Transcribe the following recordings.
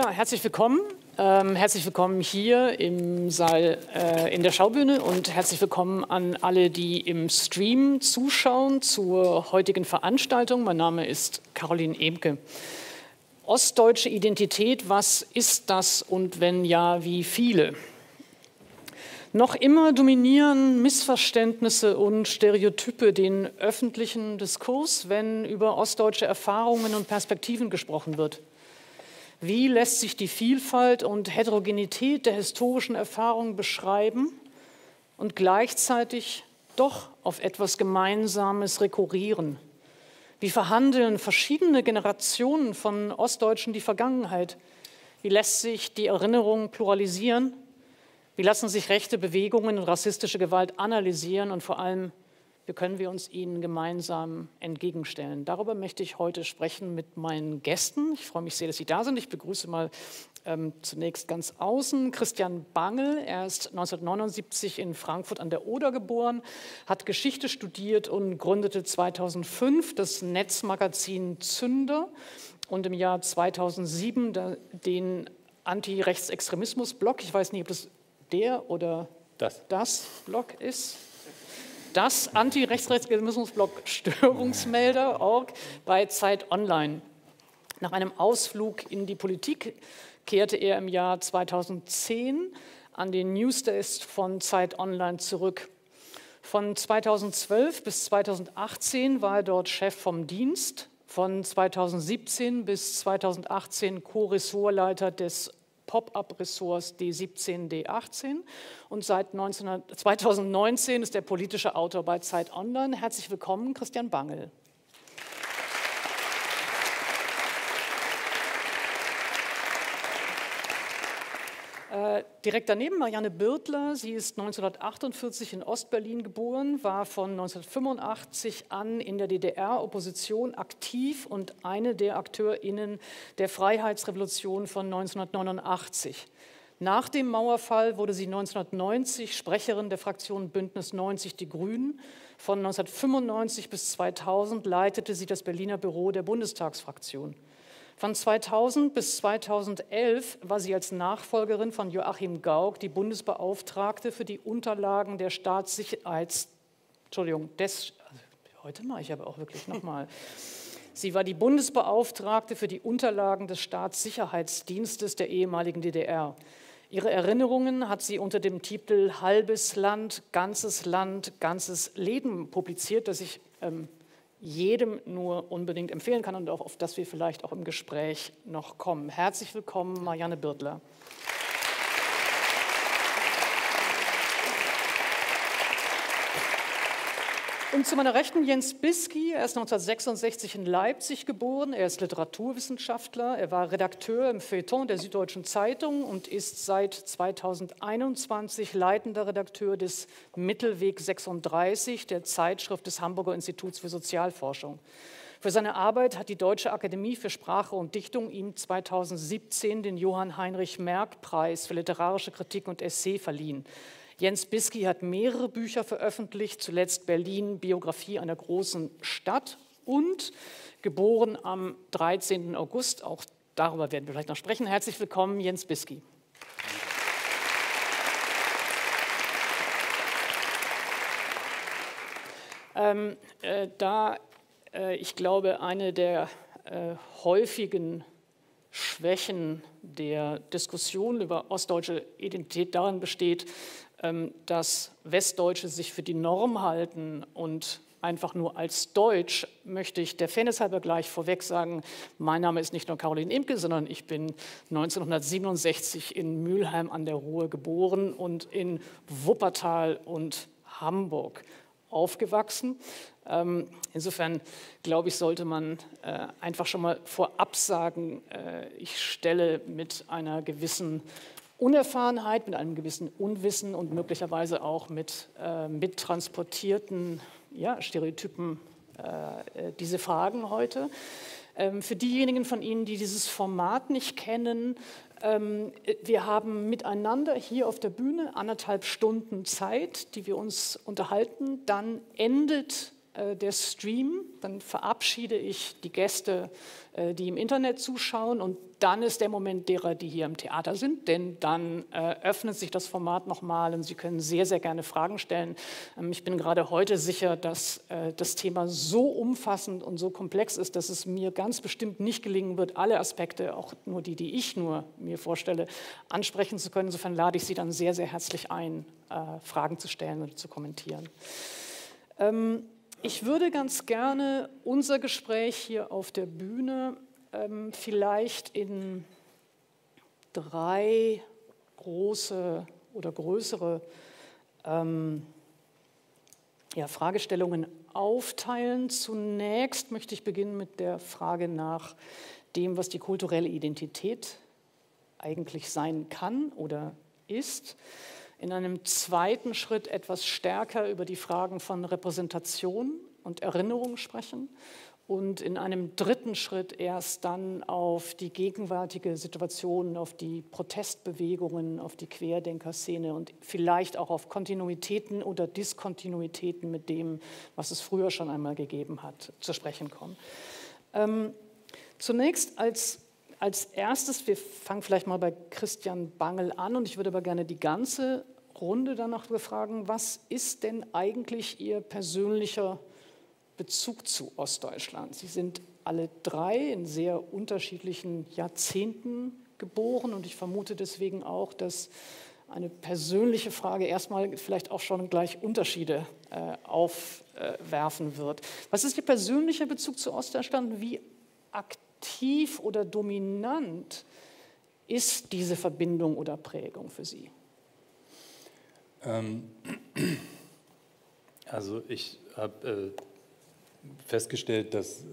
Ja, herzlich willkommen. Herzlich willkommen hier im Saal in der Schaubühne und herzlich willkommen an alle, die im Stream zuschauen zur heutigen Veranstaltung. Mein Name ist Caroline Emke. Ostdeutsche Identität, was ist das und wenn ja, wie viele? Noch immer dominieren Missverständnisse und Stereotype den öffentlichen Diskurs, wenn über ostdeutsche Erfahrungen und Perspektiven gesprochen wird. Wie lässt sich die Vielfalt und Heterogenität der historischen Erfahrungen beschreiben und gleichzeitig doch auf etwas Gemeinsames rekurrieren? Wie verhandeln verschiedene Generationen von Ostdeutschen die Vergangenheit? Wie lässt sich die Erinnerung pluralisieren? Wie lassen sich rechte Bewegungen und rassistische Gewalt analysieren und vor allem, wie können wir uns ihnen gemeinsam entgegenstellen? Darüber möchte ich heute sprechen mit meinen Gästen. Ich freue mich sehr, dass Sie da sind. Ich begrüße mal zunächst ganz außen Christian Bangel. Er ist 1979 in Frankfurt an der Oder geboren, hat Geschichte studiert und gründete 2005 das Netzmagazin Zünder und im Jahr 2007 den Anti-Rechtsextremismus-Blog. Ich weiß nicht, ob das der oder das Blog ist. Das Anti-Rechtsextremismus-Blog Störungsmelder.org bei Zeit Online. Nach einem Ausflug in die Politik kehrte er im Jahr 2010 an den Newsdesk von Zeit Online zurück. Von 2012 bis 2018 war er dort Chef vom Dienst, von 2017 bis 2018 Co-Ressortleiter des Pop-up-Ressorts D17, D18 und seit 2019 ist er politischer Autor bei Zeit Online. Herzlich willkommen, Christian Bangel. Direkt daneben Marianne Birtler. Sie ist 1948 in Ostberlin geboren, war von 1985 an in der DDR-Opposition aktiv und eine der AkteurInnen der Freiheitsrevolution von 1989. Nach dem Mauerfall wurde sie 1990 Sprecherin der Fraktion Bündnis 90 Die Grünen. Von 1995 bis 2000 leitete sie das Berliner Büro der Bundestagsfraktion. Von 2000 bis 2011 war sie als Nachfolgerin von Joachim Gauck die Bundesbeauftragte für die Unterlagen der heute mache ich aber auch wirklich nochmal. Sie war die Bundesbeauftragte für die Unterlagen des Staatssicherheitsdienstes der ehemaligen DDR. Ihre Erinnerungen hat sie unter dem Titel Halbes Land, ganzes Leben publiziert, das ich jedem nur unbedingt empfehlen kann und auf das wir vielleicht auch im Gespräch noch kommen. Herzlich willkommen, Marianne Birtler. Und zu meiner Rechten Jens Bisky. Er ist 1966 in Leipzig geboren. Er ist Literaturwissenschaftler. Er war Redakteur im Feuilleton der Süddeutschen Zeitung und ist seit 2021 leitender Redakteur des Mittelweg 36, der Zeitschrift des Hamburger Instituts für Sozialforschung. Für seine Arbeit hat die Deutsche Akademie für Sprache und Dichtung ihm 2017 den Johann-Heinrich-Merck-Preis für literarische Kritik und Essay verliehen. Jens Bisky hat mehrere Bücher veröffentlicht, zuletzt Berlin, Biografie einer großen Stadt und geboren am 13. August. Auch darüber werden wir vielleicht noch sprechen. Herzlich willkommen, Jens Bisky. Ich glaube, eine der häufigen Schwächen der Diskussion über ostdeutsche Identität darin besteht, dass Westdeutsche sich für die Norm halten und einfach nur als Deutsch, möchte ich der Fairness halber gleich vorweg sagen, mein Name ist nicht nur Caroline Emke, sondern ich bin 1967 in Mülheim an der Ruhr geboren und in Wuppertal und Hamburg aufgewachsen. Insofern, glaube ich, sollte man einfach schon mal vorab sagen, ich stelle mit einer gewissen Unerfahrenheit, mit einem gewissen Unwissen und möglicherweise auch mit mittransportierten Stereotypen diese Fragen heute. Für diejenigen von Ihnen, die dieses Format nicht kennen, wir haben miteinander hier auf der Bühne 1,5 Stunden Zeit, die wir uns unterhalten. Dann endet der Stream, dann verabschiede ich die Gäste, die im Internet zuschauen, und dann ist der Moment derer, die hier im Theater sind, denn dann öffnet sich das Format nochmal und Sie können sehr, sehr gerne Fragen stellen. Ich bin gerade heute sicher, dass das Thema so umfassend und so komplex ist, dass es mir ganz bestimmt nicht gelingen wird, alle Aspekte, auch nur die ich nur mir vorstelle, ansprechen zu können. Insofern lade ich Sie dann sehr, sehr herzlich ein, Fragen zu stellen oder zu kommentieren. Ich würde ganz gerne unser Gespräch hier auf der Bühne vielleicht in 3 große oder größere Fragestellungen aufteilen. Zunächst möchte ich beginnen mit der Frage nach dem, was die kulturelle Identität eigentlich sein kann oder ist. In einem zweiten Schritt etwas stärker über die Fragen von Repräsentation und Erinnerung sprechen und in einem dritten Schritt erst dann auf die gegenwärtige Situation, auf die Protestbewegungen, auf die Querdenkerszene und vielleicht auch auf Kontinuitäten oder Diskontinuitäten mit dem, was es früher schon einmal gegeben hat, zu sprechen kommen. Zunächst als erstes, wir fangen vielleicht mal bei Christian Bangel an, und ich würde aber gerne die ganze Runde danach befragen, was ist denn eigentlich Ihr persönlicher Bezug zu Ostdeutschland? Sie sind alle 3 in sehr unterschiedlichen Jahrzehnten geboren, und ich vermute deswegen auch, dass eine persönliche Frage erstmal vielleicht auch schon gleich Unterschiede aufwerfen wird. Was ist Ihr persönlicher Bezug zu Ostdeutschland? Wie aktiv oder dominant ist diese Verbindung oder Prägung für Sie? Also ich habe festgestellt, dass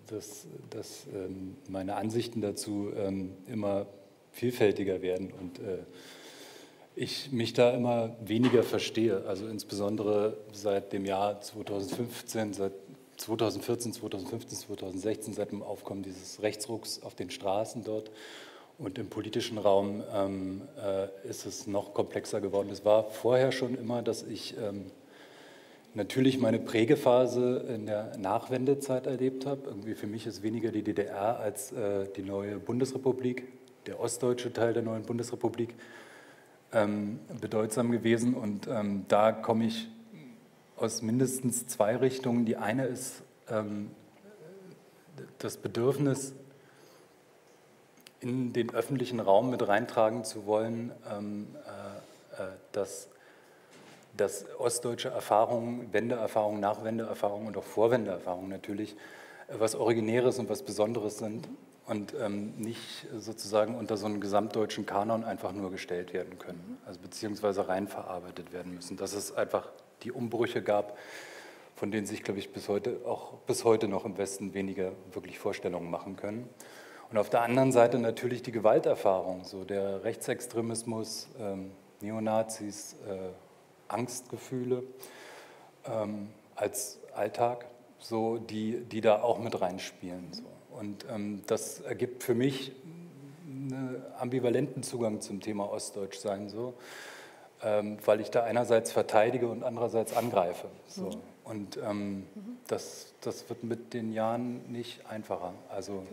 meine Ansichten dazu immer vielfältiger werden und ich mich da immer weniger verstehe. Also insbesondere seit dem Jahr 2015, seit 2014, 2015, 2016, seit dem Aufkommen dieses Rechtsrucks auf den Straßen dort und im politischen Raum ist es noch komplexer geworden. Es war vorher schon immer, dass ich natürlich meine Prägephase in der Nachwendezeit erlebt habe. Irgendwie für mich ist weniger die DDR als die neue Bundesrepublik, der ostdeutsche Teil der neuen Bundesrepublik, bedeutsam gewesen. Und da komme ich aus mindestens 2 Richtungen. Die eine ist das Bedürfnis, in den öffentlichen Raum mit reintragen zu wollen, dass ostdeutsche Erfahrungen, Wendeerfahrungen, Nachwendeerfahrungen und auch Vorwendeerfahrungen natürlich was Originäres und was Besonderes sind und nicht sozusagen unter so einen gesamtdeutschen Kanon einfach nur gestellt werden können, also beziehungsweise rein verarbeitet werden müssen. Dass es einfach die Umbrüche gab, von denen sich, glaube ich, bis heute noch im Westen weniger wirklich Vorstellungen machen können. Und auf der anderen Seite natürlich die Gewalterfahrung, so der Rechtsextremismus, Neonazis, Angstgefühle als Alltag, so, die da auch mit reinspielen. So. Und das ergibt für mich einen ambivalenten Zugang zum Thema Ostdeutschsein, so, weil ich da einerseits verteidige und andererseits angreife. So. Und das wird mit den Jahren nicht einfacher. Also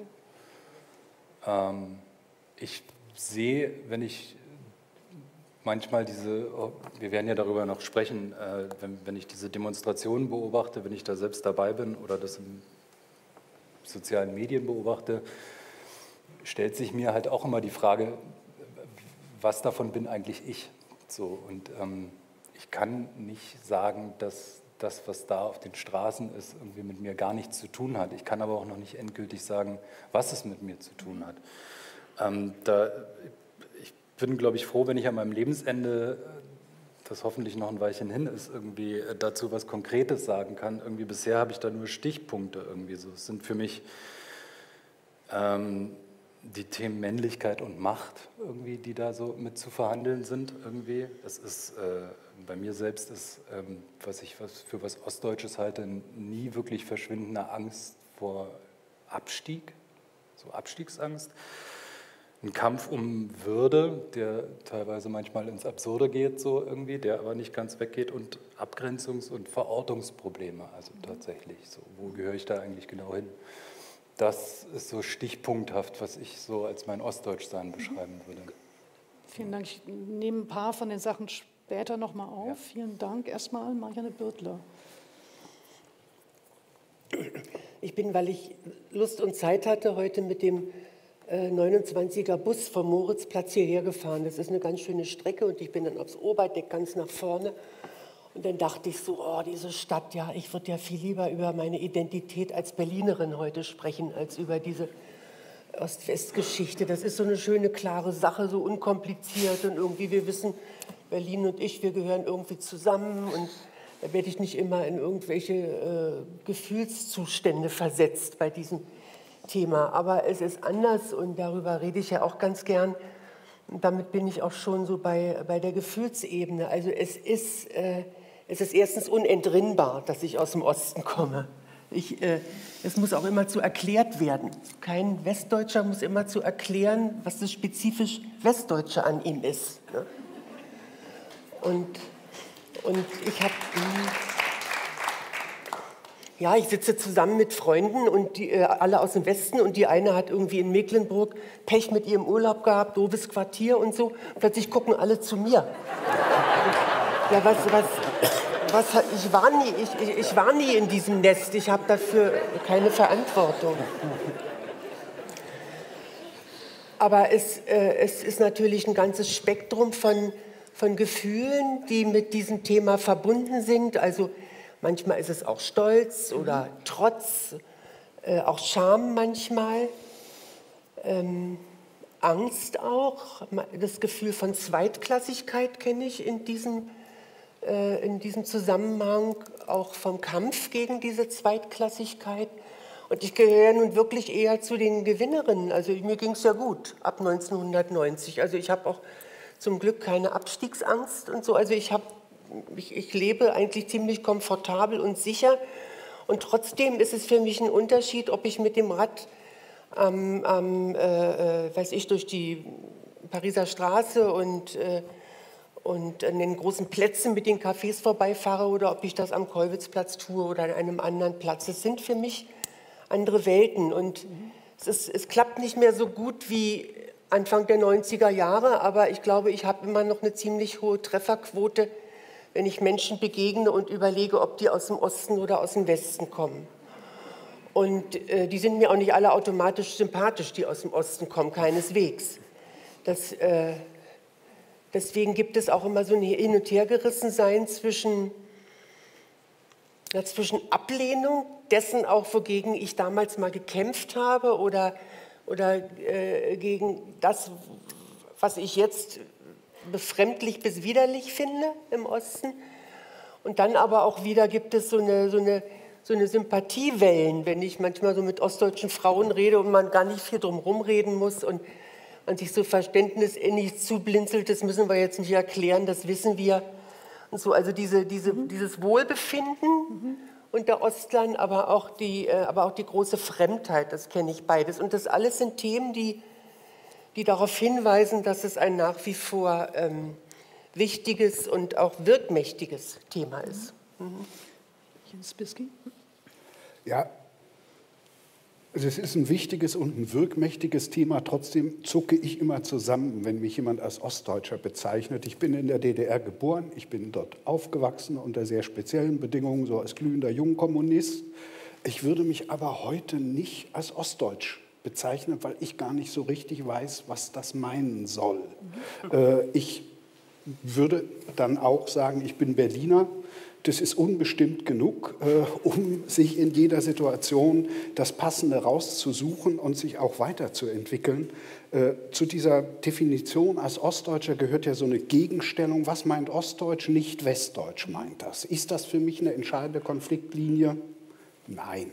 ich sehe, wenn ich manchmal wir werden ja darüber noch sprechen, wenn ich diese Demonstrationen beobachte, wenn ich da selbst dabei bin oder das in sozialen Medien beobachte, stellt sich mir halt auch immer die Frage, was davon bin eigentlich ich? So, und ich kann nicht sagen, dass das, was da auf den Straßen ist, irgendwie mit mir gar nichts zu tun hat. Ich kann aber auch noch nicht endgültig sagen, was es mit mir zu tun hat. Ich bin, glaube ich, froh, wenn ich an meinem Lebensende, das hoffentlich noch ein Weilchen hin ist, irgendwie dazu was Konkretes sagen kann. Irgendwie bisher habe ich da nur Stichpunkte irgendwie so. Es sind für mich die Themen Männlichkeit und Macht irgendwie, die da so mit zu verhandeln sind irgendwie. Das ist bei mir selbst ist, für was Ostdeutsches halte, nie wirklich verschwindende Angst vor Abstieg, so Abstiegsangst. ein Kampf um Würde, der teilweise manchmal ins Absurde geht, so irgendwie, der aber nicht ganz weggeht, und Abgrenzungs- und Verortungsprobleme, also tatsächlich, so, wo gehöre ich da eigentlich genau hin? Das ist so stichpunkthaft, was ich so als mein Ostdeutschsein beschreiben würde. Vielen Dank. Ich nehme ein paar von den Sachen später nochmal auf. Ja. Vielen Dank. Erstmal Marianne Birtler. Ich bin, weil ich Lust und Zeit hatte, heute mit dem 29er Bus vom Moritzplatz hierher gefahren. Das ist eine ganz schöne Strecke und ich bin dann aufs Oberdeck ganz nach vorne. Und dann dachte ich so, oh, diese Stadt, ja, ich würde ja viel lieber über meine Identität als Berlinerin heute sprechen, als über diese Ost-West-Geschichte. Das ist so eine schöne, klare Sache, so unkompliziert und irgendwie, wir wissen, Berlin und ich, wir gehören irgendwie zusammen und da werde ich nicht immer in irgendwelche Gefühlszustände versetzt bei diesem Thema. Aber es ist anders und darüber rede ich ja auch ganz gern. Und damit bin ich auch schon so bei der Gefühlsebene. Also es ist erstens unentrinnbar, dass ich aus dem Osten komme. Es muss auch immer zu erklärt werden. Kein Westdeutscher muss immer zu erklären, was das spezifisch Westdeutsche an ihm ist. Ne? Und ich habe... Ja, ich sitze zusammen mit Freunden und die, alle aus dem Westen und die eine hat irgendwie in Mecklenburg Pech mit ihrem Urlaub gehabt, doofes Quartier und so. Plötzlich gucken alle zu mir. Ja, ich war nie in diesem Nest, ich habe dafür keine Verantwortung. Aber es ist natürlich ein ganzes Spektrum von Gefühlen, die mit diesem Thema verbunden sind. Also manchmal ist es auch Stolz oder Trotz, auch Scham manchmal, Angst auch. Das Gefühl von Zweitklassigkeit kenne ich in diesem Zusammenhang, auch vom Kampf gegen diese Zweitklassigkeit. Und ich gehöre nun wirklich eher zu den Gewinnerinnen. Also mir ging es ja gut ab 1990. Also ich habe auch zum Glück keine Abstiegsangst und so. Also ich lebe eigentlich ziemlich komfortabel und sicher. Und trotzdem ist es für mich ein Unterschied, ob ich mit dem Rad durch die Pariser Straße und an den großen Plätzen mit den Cafés vorbeifahre oder ob ich das am Kollwitzplatz tue oder an einem anderen Platz. Es sind für mich andere Welten. Und es klappt nicht mehr so gut wie Anfang der 90er Jahre, aber ich glaube, ich habe immer noch eine ziemlich hohe Trefferquote, wenn ich Menschen begegne und überlege, ob die aus dem Osten oder aus dem Westen kommen. Und die sind mir auch nicht alle automatisch sympathisch, die aus dem Osten kommen, keineswegs. Deswegen gibt es auch immer so ein Hin- und Hergerissensein zwischen Ablehnung dessen auch, wogegen ich damals mal gekämpft habe oder gegen das, was ich jetzt befremdlich bis widerlich finde im Osten. Und dann aber auch wieder gibt es so eine Sympathiewellen, wenn ich manchmal so mit ostdeutschen Frauen rede und man gar nicht viel drum rumreden muss und man sich so verständnisinnig zublinzelt, das müssen wir jetzt nicht erklären, das wissen wir. Und so, also dieses Wohlbefinden unter Ostlern, aber auch die große Fremdheit, das kenne ich beides. Und das alles sind Themen, die darauf hinweisen, dass es ein nach wie vor wichtiges und auch wirkmächtiges Thema ist. Jens Bisky? Ja, also es ist ein wichtiges und ein wirkmächtiges Thema. Trotzdem zucke ich immer zusammen, wenn mich jemand als Ostdeutscher bezeichnet. Ich bin in der DDR geboren, ich bin dort aufgewachsen unter sehr speziellen Bedingungen, so als glühender Jungkommunist. Ich würde mich aber heute nicht als Ostdeutsch bezeichnen, weil ich gar nicht so richtig weiß, was das meinen soll. Ich würde dann auch sagen, ich bin Berliner. Das ist unbestimmt genug, um sich in jeder Situation das Passende rauszusuchen und sich auch weiterzuentwickeln. Zu dieser Definition als Ostdeutscher gehört ja so eine Gegenstellung. Was meint Ostdeutsch? Nicht Westdeutsch meint das. Ist das für mich eine entscheidende Konfliktlinie? Nein.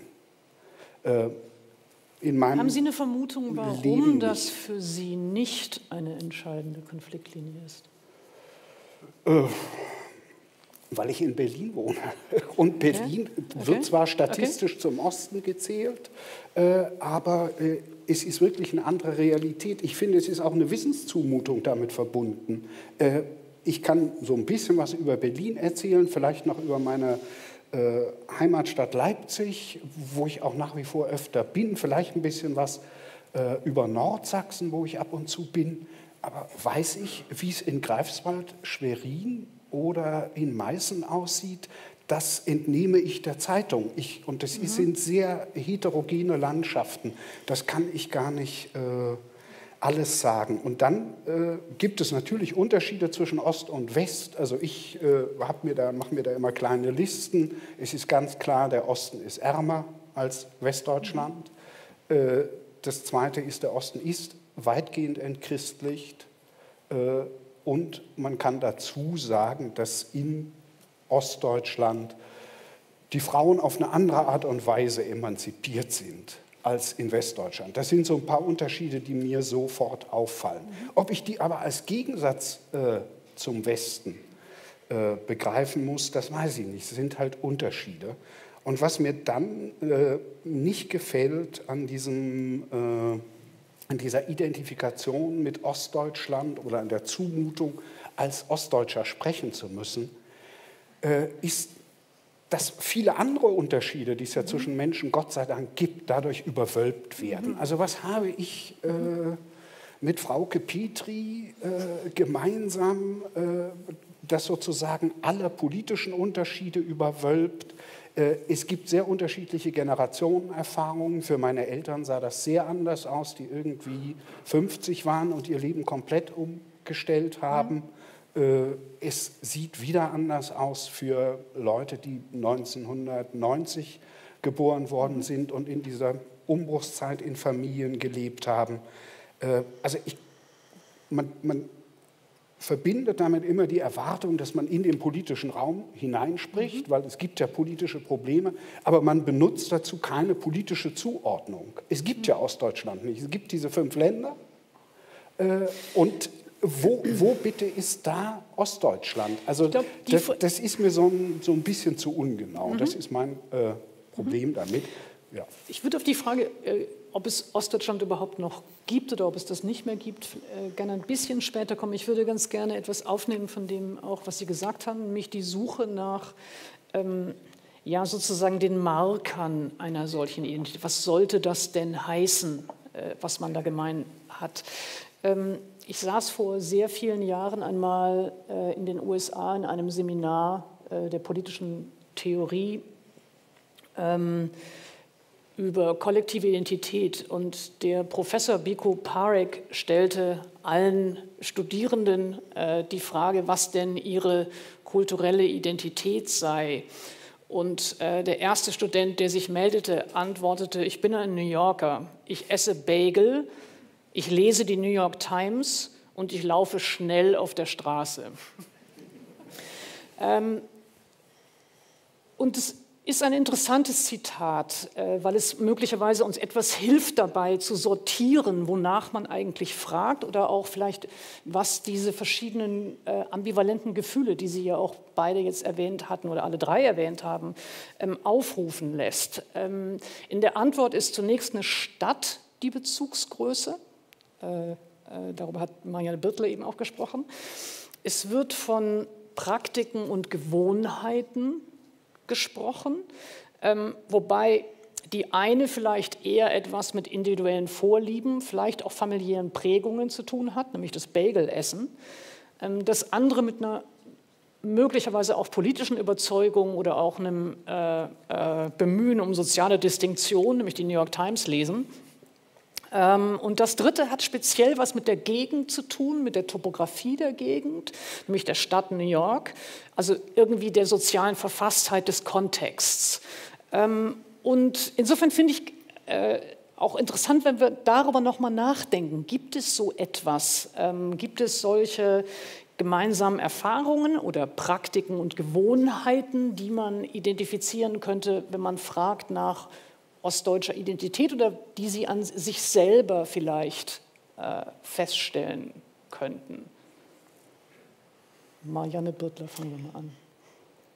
Haben Sie eine Vermutung, warum das für Sie nicht eine entscheidende Konfliktlinie ist? Weil ich in Berlin wohne. Und Berlin wird zwar statistisch zum Osten gezählt, aber es ist wirklich eine andere Realität. Ich finde, es ist auch eine Wissenszumutung damit verbunden. Ich kann so ein bisschen was über Berlin erzählen, vielleicht noch über meine Heimatstadt Leipzig, wo ich auch nach wie vor öfter bin, vielleicht ein bisschen was über Nordsachsen, wo ich ab und zu bin. Aber weiß ich, wie es in Greifswald, Schwerin oder in Meißen aussieht, das entnehme ich der Zeitung. Und das sind sehr heterogene Landschaften. Das kann ich gar nicht alles sagen. Und dann gibt es natürlich Unterschiede zwischen Ost und West. Also ich mache mir da immer kleine Listen. Es ist ganz klar, der Osten ist ärmer als Westdeutschland. Das Zweite ist, der Osten ist weitgehend entchristlicht. Und man kann dazu sagen, dass in Ostdeutschland die Frauen auf eine andere Art und Weise emanzipiert sind als in Westdeutschland. Das sind so ein paar Unterschiede, die mir sofort auffallen. Ob ich die aber als Gegensatz zum Westen begreifen muss, das weiß ich nicht. Es sind halt Unterschiede. Und was mir dann nicht gefällt an dieser Identifikation mit Ostdeutschland oder an der Zumutung, als Ostdeutscher sprechen zu müssen, ist, dass viele andere Unterschiede, die es ja zwischen Menschen Gott sei Dank gibt, dadurch überwölbt werden. Also was habe ich mit Frauke Petry gemeinsam, das sozusagen alle politischen Unterschiede überwölbt? Es gibt sehr unterschiedliche Generationenerfahrungen. Für meine Eltern sah das sehr anders aus, die irgendwie 50 waren und ihr Leben komplett umgestellt haben. Es sieht wieder anders aus für Leute, die 1990 geboren worden sind und in dieser Umbruchszeit in Familien gelebt haben. Also man verbindet damit immer die Erwartung, dass man in den politischen Raum hineinspricht, weil es gibt ja politische Probleme, aber man benutzt dazu keine politische Zuordnung. Es gibt ja Ostdeutschland nicht, es gibt diese 5 Länder und wo bitte ist da Ostdeutschland? Also das ist mir so ein bisschen zu ungenau, das ist mein Problem damit. Ja. Ich würde auf die Frage, ob es Ostdeutschland überhaupt noch gibt oder ob es das nicht mehr gibt, gerne ein bisschen später kommen. Ich würde ganz gerne etwas aufnehmen von dem auch, was Sie gesagt haben, nämlich die Suche nach sozusagen den Markern einer solchen Identität. Was sollte das denn heißen, was man da gemein hat? Ich saß vor sehr vielen Jahren einmal in den USA in einem Seminar der politischen Theorie über kollektive Identität. Und der Professor Biko Parekh stellte allen Studierenden die Frage, was denn ihre kulturelle Identität sei. Und der erste Student, der sich meldete, antwortete: Ich bin ein New Yorker, ich esse Bagel, ich lese die New York Times und ich laufe schnell auf der Straße. Und es ist ein interessantes Zitat, weil es möglicherweise uns etwas hilft dabei zu sortieren, wonach man eigentlich fragt oder auch vielleicht, was diese verschiedenen ambivalenten Gefühle, die Sie ja auch beide jetzt erwähnt hatten oder alle 3 erwähnt haben, aufrufen lässt. In der Antwort ist zunächst eine Stadt die Bezugsgröße. Darüber hat Marianne Birtler eben auch gesprochen. Es wird von Praktiken und Gewohnheiten gesprochen, wobei die eine vielleicht eher etwas mit individuellen Vorlieben, vielleicht auch familiären Prägungen zu tun hat, nämlich das Bagelessen. Das andere mit einer möglicherweise auch politischen Überzeugung oder auch einem Bemühen um soziale Distinktion, nämlich die New York Times lesen. Und das dritte hat speziell was mit der Gegend zu tun, mit der Topografie der Gegend, nämlich der Stadt New York, also irgendwie der sozialen Verfasstheit des Kontexts. Und insofern finde ich auch interessant, wenn wir darüber nochmal nachdenken. Gibt es so etwas? Gibt es solche gemeinsamen Erfahrungen oder Praktiken und Gewohnheiten, die man identifizieren könnte, wenn man fragt nach ostdeutscher Identität oder die Sie an sich selber vielleicht feststellen könnten? Marianne Birtler, fangen wir mal an.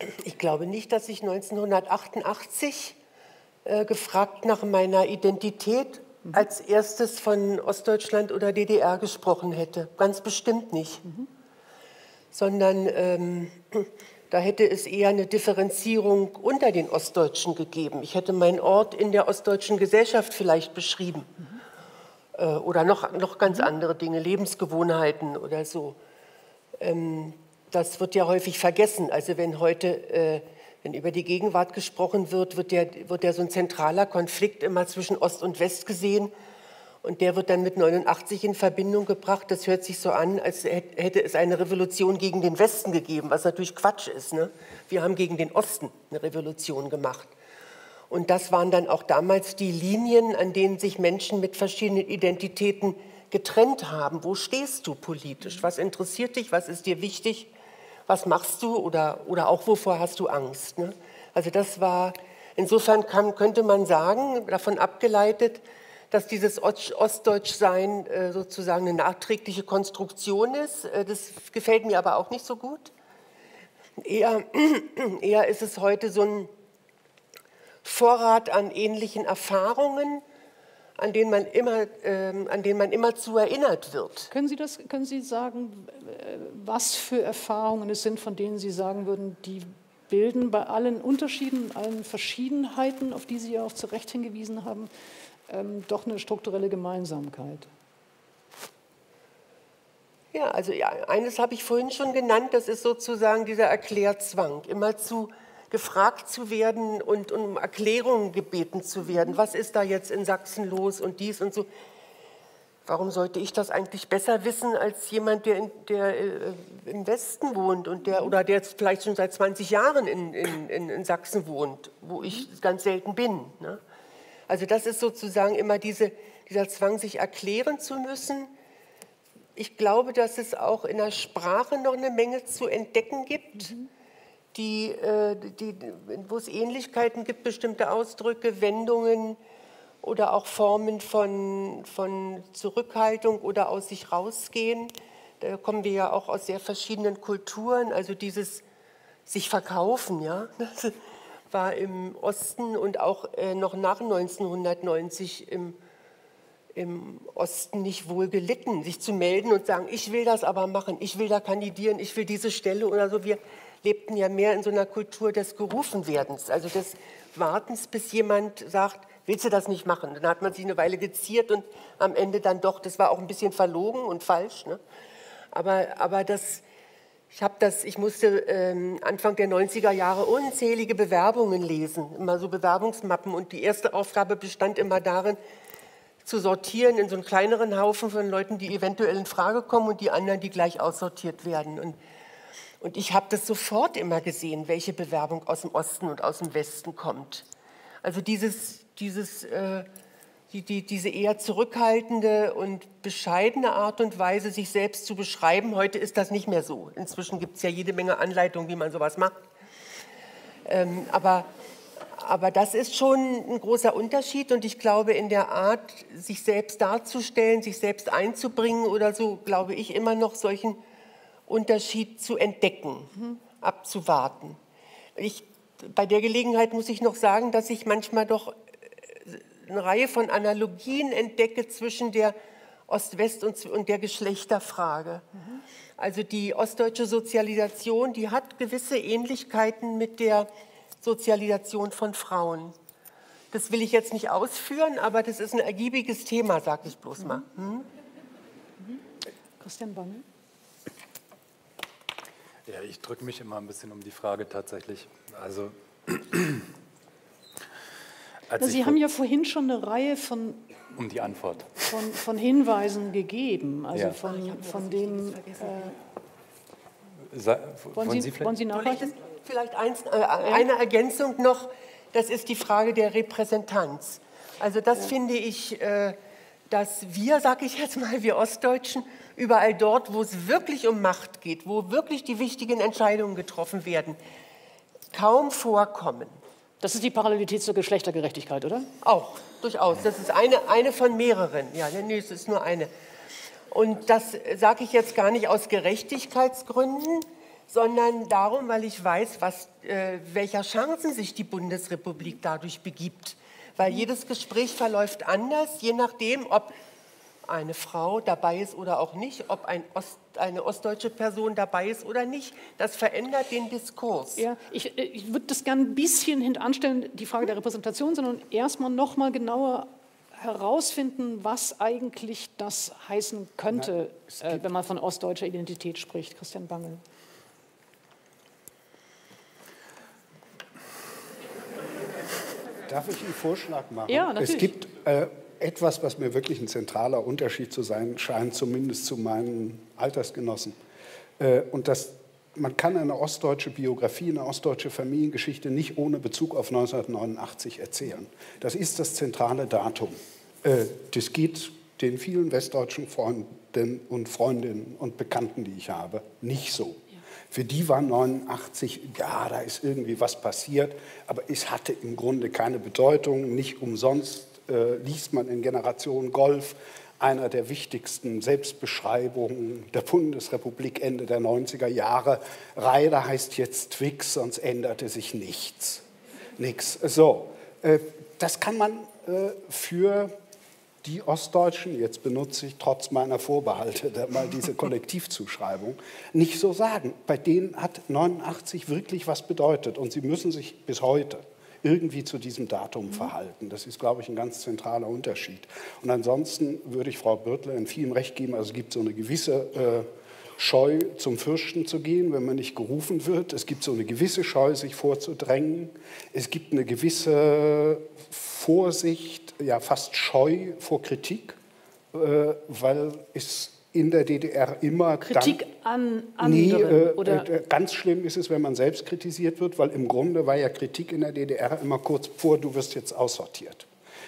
Ich glaube nicht, dass ich 1988 gefragt nach meiner Identität als erstes von Ostdeutschland oder DDR gesprochen hätte. Ganz bestimmt nicht. Sondern da hätte es eher eine Differenzierung unter den Ostdeutschen gegeben. Ich hätte meinen Ort in der ostdeutschen Gesellschaft vielleicht beschrieben. Oder noch ganz andere Dinge, Lebensgewohnheiten oder so. Das wird ja häufig vergessen. Also wenn heute wenn über die Gegenwart gesprochen wird, wird ja so ein zentraler Konflikt immer zwischen Ost und West gesehen. Und der wird dann mit 89 in Verbindung gebracht. Das hört sich so an, als hätte es eine Revolution gegen den Westen gegeben, was natürlich Quatsch ist, ne? Wir haben gegen den Osten eine Revolution gemacht. Und das waren dann auch damals die Linien, an denen sich Menschen mit verschiedenen Identitäten getrennt haben. Wo stehst du politisch? Was interessiert dich? Was ist dir wichtig? Was machst du? Oder auch wovor hast du Angst? Ne? Also das war, insofern könnte man sagen, davon abgeleitet, dass dieses Ostdeutschsein sozusagen eine nachträgliche Konstruktion ist. Das gefällt mir aber auch nicht so gut. Eher ist es heute so ein Vorrat an ähnlichen Erfahrungen, an denen man immer zu erinnert wird. Können Sie sagen, was für Erfahrungen es sind, von denen Sie sagen würden, die bilden bei allen Unterschieden, allen Verschiedenheiten, auf die Sie ja auch zu Recht hingewiesen haben, doch eine strukturelle Gemeinsamkeit? Ja, also eines habe ich vorhin schon genannt, das ist sozusagen dieser Erklärzwang, immerzu gefragt zu werden und um Erklärungen gebeten zu werden. Was ist da jetzt in Sachsen los und dies und so? Warum sollte ich das eigentlich besser wissen als jemand, der im Westen wohnt und der jetzt vielleicht schon seit 20 Jahren in Sachsen wohnt, wo ich ganz selten bin, ne? Also das ist sozusagen immer dieser Zwang, sich erklären zu müssen. Ich glaube, dass es auch in der Sprache noch eine Menge zu entdecken gibt, wo es Ähnlichkeiten gibt, bestimmte Ausdrücke, Wendungen oder auch Formen von Zurückhaltung oder aus sich rausgehen. Da kommen wir ja auch aus sehr verschiedenen Kulturen, also dieses sich verkaufen, ja, das war im Osten und auch noch nach 1990 im Osten nicht wohl gelitten, sich zu melden und sagen, ich will das aber machen, ich will da kandidieren, ich will diese Stelle oder so. Wir lebten ja mehr in so einer Kultur des Gerufenwerdens, also des Wartens, bis jemand sagt, willst du das nicht machen? Dann hat man sich eine Weile geziert und am Ende dann doch, das war auch ein bisschen verlogen und falsch, ne? Aber ich musste Anfang der 90er Jahre unzählige Bewerbungen lesen, immer so Bewerbungsmappen, und die erste Aufgabe bestand immer darin, zu sortieren in so einen kleineren Haufen von Leuten, die eventuell in Frage kommen, und die anderen, die gleich aussortiert werden. Und ich habe das sofort immer gesehen, welche Bewerbung aus dem Osten und aus dem Westen kommt. Also diese eher zurückhaltende und bescheidene Art und Weise, sich selbst zu beschreiben, heute ist das nicht mehr so. Inzwischen gibt es ja jede Menge Anleitungen, wie man sowas macht. Aber das ist schon ein großer Unterschied, und ich glaube, in der Art, sich selbst darzustellen, sich selbst einzubringen oder so, glaube ich immer noch solchen Unterschied zu entdecken, abzuwarten. Bei der Gelegenheit muss ich noch sagen, dass ich manchmal doch eine Reihe von Analogien entdecke zwischen der Ost-West- und der Geschlechterfrage. Also die ostdeutsche Sozialisation, die hat gewisse Ähnlichkeiten mit der Sozialisation von Frauen. Das will ich jetzt nicht ausführen, aber das ist ein ergiebiges Thema, sage ich bloß mal. Christian Bange? Ja, ich drücke mich immer ein bisschen um die Frage tatsächlich. Also, Sie haben ja vorhin schon eine Reihe von die Antwort. Von Hinweisen gegeben, also Ja. von dem... Wollen Sie nachreichen? Vielleicht eine Ergänzung noch, das ist die Frage der Repräsentanz. Also das finde ich, dass wir, sage ich jetzt mal, wir Ostdeutschen, überall dort, wo es wirklich um Macht geht, wo wirklich die wichtigen Entscheidungen getroffen werden, kaum vorkommen. Das ist die Parallelität zur Geschlechtergerechtigkeit, oder? Auch, durchaus. Das ist eine von mehreren. Ja, nee, es ist nur eine. Und das sage ich jetzt gar nicht aus Gerechtigkeitsgründen, sondern darum, weil ich weiß, welcher Chancen sich die Bundesrepublik dadurch begibt. Weil jedes Gespräch verläuft anders, je nachdem, ob eine Frau dabei ist oder auch nicht, ob eine ostdeutsche Person dabei ist oder nicht. Das verändert den Diskurs. Ja, ich würde das gerne ein bisschen hintanstellen, die Frage der Repräsentation, sondern erstmal noch mal genauer herausfinden, was eigentlich das heißen könnte, wenn man von ostdeutscher Identität spricht. Christian Bangel. Darf ich einen Vorschlag machen? Ja, natürlich. Es gibt etwas, was mir wirklich ein zentraler Unterschied zu sein scheint, zumindest zu meinen Altersgenossen. Und man kann eine ostdeutsche Biografie, eine ostdeutsche Familiengeschichte nicht ohne Bezug auf 1989 erzählen. Das ist das zentrale Datum. Das geht den vielen westdeutschen Freunden und Freundinnen und Bekannten, die ich habe, nicht so. Für die war 89, ja, da ist irgendwie was passiert, aber es hatte im Grunde keine Bedeutung. Nicht umsonst liest man in Generation Golf, einer der wichtigsten Selbstbeschreibungen der Bundesrepublik Ende der 90er Jahre. Reider heißt jetzt Twix, sonst änderte sich nichts. Nix. So, das kann man für die Ostdeutschen, jetzt benutze ich trotz meiner Vorbehalte mal diese Kollektivzuschreibung, nicht so sagen. Bei denen hat 89 wirklich was bedeutet und sie müssen sich bis heute irgendwie zu diesem Datum verhalten. Das ist, glaube ich, ein ganz zentraler Unterschied. Und ansonsten würde ich Frau Birtler in vielem Recht geben, also es gibt so eine gewisse Scheu, zum Fürsten zu gehen, wenn man nicht gerufen wird. Es gibt so eine gewisse Scheu, sich vorzudrängen. Es gibt eine gewisse Vorsicht, ja fast Scheu vor Kritik, weil es in der DDR immer... Kritik an anderen? Oder? Ganz schlimm ist es, wenn man selbst kritisiert wird, weil im Grunde war ja Kritik in der DDR immer kurz vor, du wirst jetzt aussortiert.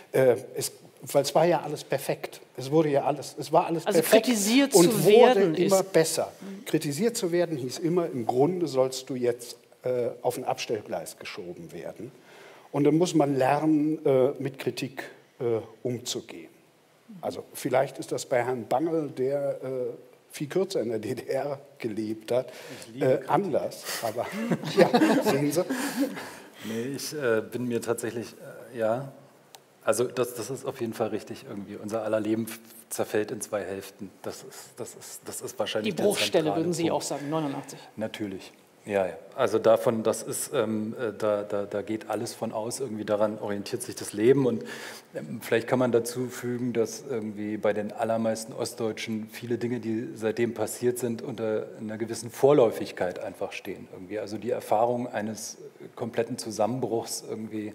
Weil es war ja alles perfekt. Es war alles also perfekt kritisiert und zu wurde werden immer ist besser. Kritisiert zu werden hieß immer, im Grunde sollst du jetzt auf ein Abstellgleis geschoben werden. Und dann muss man lernen, mit Kritik umzugehen. Also vielleicht ist das bei Herrn Bangel, der viel kürzer in der DDR gelebt hat, anders. Aber ja, sehen Sie. Nee, ich bin mir tatsächlich, ja, also das ist auf jeden Fall richtig irgendwie. Unser aller Leben zerfällt in zwei Hälften. Das ist wahrscheinlich die Bruchstelle, der würden Sie Punkt. auch sagen, 89. Natürlich. Ja, ja. Also davon, das ist, da geht alles von aus, irgendwie daran orientiert sich das Leben und vielleicht kann man dazu fügen, dass irgendwie bei den allermeisten Ostdeutschen viele Dinge, die seitdem passiert sind, unter einer gewissen Vorläufigkeit einfach stehen irgendwie. Also die Erfahrung eines kompletten Zusammenbruchs irgendwie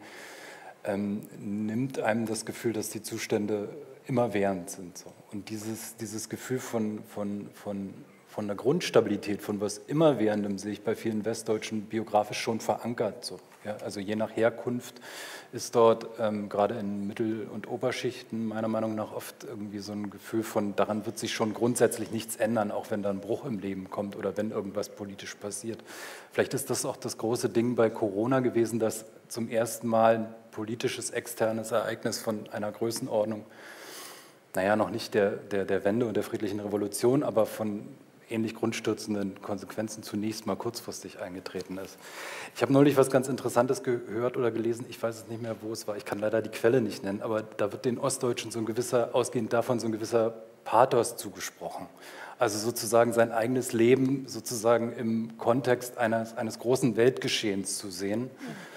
nimmt einem das Gefühl, dass die Zustände immerwährend sind. So. Und dieses Gefühl von einer Grundstabilität, von was Immerwährendem sehe ich bei vielen Westdeutschen biografisch schon verankert. So. Ja, also je nach Herkunft ist dort gerade in Mittel- und Oberschichten meiner Meinung nach oft irgendwie so ein Gefühl von, daran wird sich schon grundsätzlich nichts ändern, auch wenn da ein Bruch im Leben kommt oder wenn irgendwas politisch passiert. Vielleicht ist das auch das große Ding bei Corona gewesen, dass zum ersten Mal ein politisches externes Ereignis von einer Größenordnung, naja, noch nicht der Wende und der friedlichen Revolution, aber von ähnlich grundstürzenden Konsequenzen zunächst mal kurzfristig eingetreten ist. Ich habe neulich was ganz Interessantes gehört oder gelesen, ich weiß es nicht mehr, wo es war, ich kann leider die Quelle nicht nennen, aber da wird den Ostdeutschen ausgehend davon so ein gewisser Pathos zugesprochen. Also sozusagen sein eigenes Leben sozusagen im Kontext eines großen Weltgeschehens zu sehen.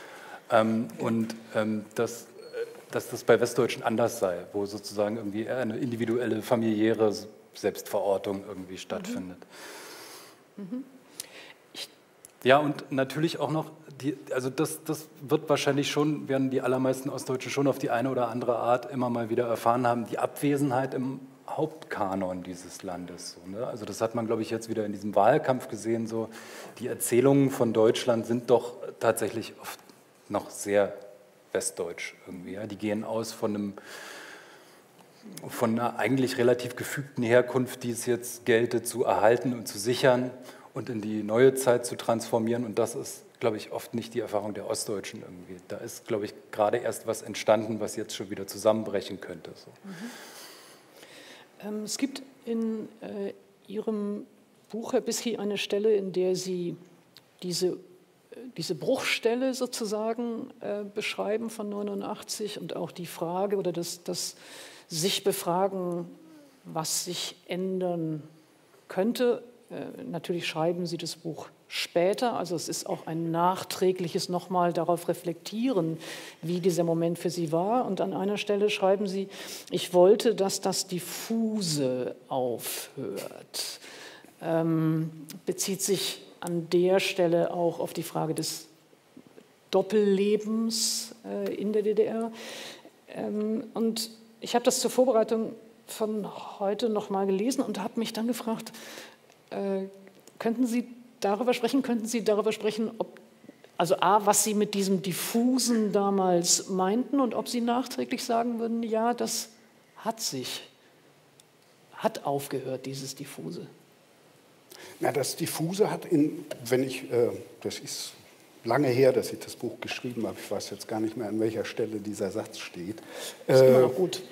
Dass das bei Westdeutschen anders sei, wo sozusagen irgendwie eine individuelle, familiäre Selbstverortung irgendwie stattfindet. Ja, und natürlich auch noch, also das wird wahrscheinlich schon, werden die allermeisten Ostdeutschen schon auf die eine oder andere Art immer mal wieder erfahren haben, die Abwesenheit im Hauptkanon dieses Landes. So, ne? Also das hat man, glaube ich, jetzt wieder in diesem Wahlkampf gesehen. So, die Erzählungen von Deutschland sind doch tatsächlich oft noch sehr westdeutsch irgendwie. Ja? Die gehen aus von einer eigentlich relativ gefügten Herkunft, die es jetzt gelte zu erhalten und zu sichern und in die neue Zeit zu transformieren. Und das ist, glaube ich, oft nicht die Erfahrung der Ostdeutschen irgendwie. Da ist, glaube ich, gerade erst was entstanden, was jetzt schon wieder zusammenbrechen könnte. So. Es gibt in Ihrem Buch, Herr Bisky, eine Stelle, in der Sie diese Bruchstelle sozusagen beschreiben von 89 und auch die Frage oder das sich befragen, was sich ändern könnte. Natürlich schreiben Sie das Buch später, also es ist auch ein nachträgliches nochmal darauf reflektieren, wie dieser Moment für Sie war. Und an einer Stelle schreiben Sie, ich wollte, dass das Diffuse aufhört. Bezieht sich an der Stelle auch auf die Frage des Doppellebens in der DDR. Und ich habe das zur Vorbereitung von heute noch mal gelesen und habe mich dann gefragt, könnten Sie darüber sprechen, ob, also A, was Sie mit diesem Diffusen damals meinten und ob Sie nachträglich sagen würden, ja, das hat aufgehört, dieses Diffuse. Na, das Diffuse hat das ist lange her, dass ich das Buch geschrieben habe, ich weiß jetzt gar nicht mehr, an welcher Stelle dieser Satz steht. Das ist immer noch gut.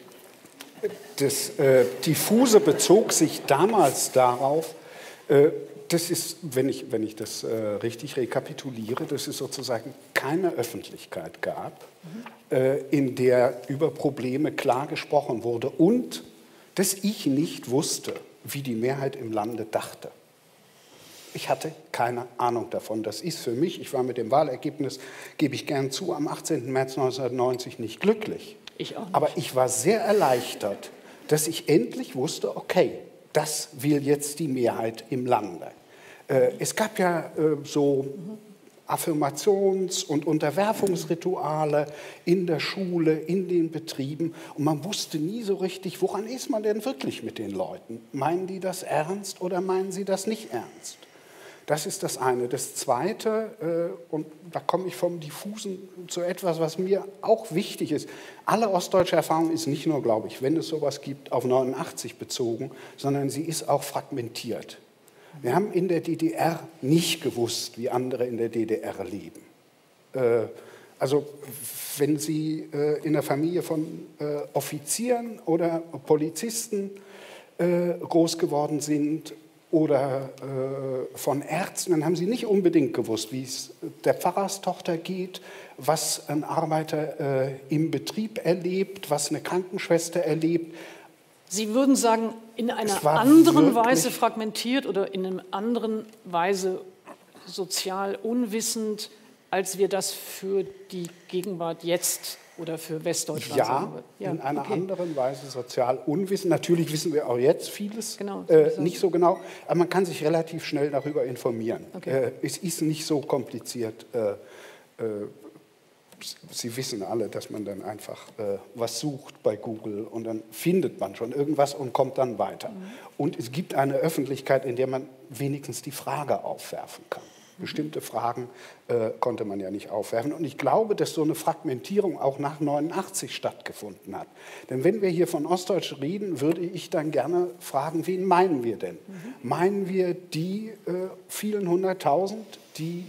Das Diffuse bezog sich damals darauf, das ist, wenn ich das richtig rekapituliere, dass es sozusagen keine Öffentlichkeit gab, in der über Probleme klar gesprochen wurde und dass ich nicht wusste, wie die Mehrheit im Lande dachte. Ich hatte keine Ahnung davon. Das ist für mich, ich war mit dem Wahlergebnis, gebe ich gern zu, am 18. März 1990 nicht glücklich. Ich auch nicht. Aber ich war sehr erleichtert, dass ich endlich wusste, okay, das will jetzt die Mehrheit im Lande. Es gab ja so Affirmations- und Unterwerfungsrituale in der Schule, in den Betrieben. Und man wusste nie so richtig, woran ist man denn wirklich mit den Leuten? Meinen die das ernst oder meinen sie das nicht ernst? Das ist das eine. Das Zweite, und da komme ich vom Diffusen zu etwas, was mir auch wichtig ist. Alle ostdeutsche Erfahrung ist nicht nur, glaube ich, wenn es sowas gibt, auf 89 bezogen, sondern sie ist auch fragmentiert. Wir haben in der DDR nicht gewusst, wie andere in der DDR leben. Also wenn Sie in der Familie von Offizieren oder Polizisten groß geworden sind oder von Ärzten, dann haben Sie nicht unbedingt gewusst, wie es der Pfarrerstochter geht, was ein Arbeiter im Betrieb erlebt, was eine Krankenschwester erlebt. Sie würden sagen, in einer anderen Weise fragmentiert oder in einer anderen Weise sozial unwissend, als wir das für die Gegenwart jetzt oder für Westdeutschland sagen würden. Ja, in einer anderen Weise sozial unwissend. Natürlich wissen wir auch jetzt vieles, genau, nicht so genau, aber man kann sich relativ schnell darüber informieren. Okay. Es ist nicht so kompliziert. Sie wissen alle, dass man dann einfach was sucht bei Google und dann findet man schon irgendwas und kommt dann weiter. Und es gibt eine Öffentlichkeit, in der man wenigstens die Frage aufwerfen kann. Bestimmte Fragen konnte man ja nicht aufwerfen. Und ich glaube, dass so eine Fragmentierung auch nach 89 stattgefunden hat. Denn wenn wir hier von Ostdeutsch reden, würde ich dann gerne fragen, wen meinen wir denn? Meinen wir die vielen 100.000, die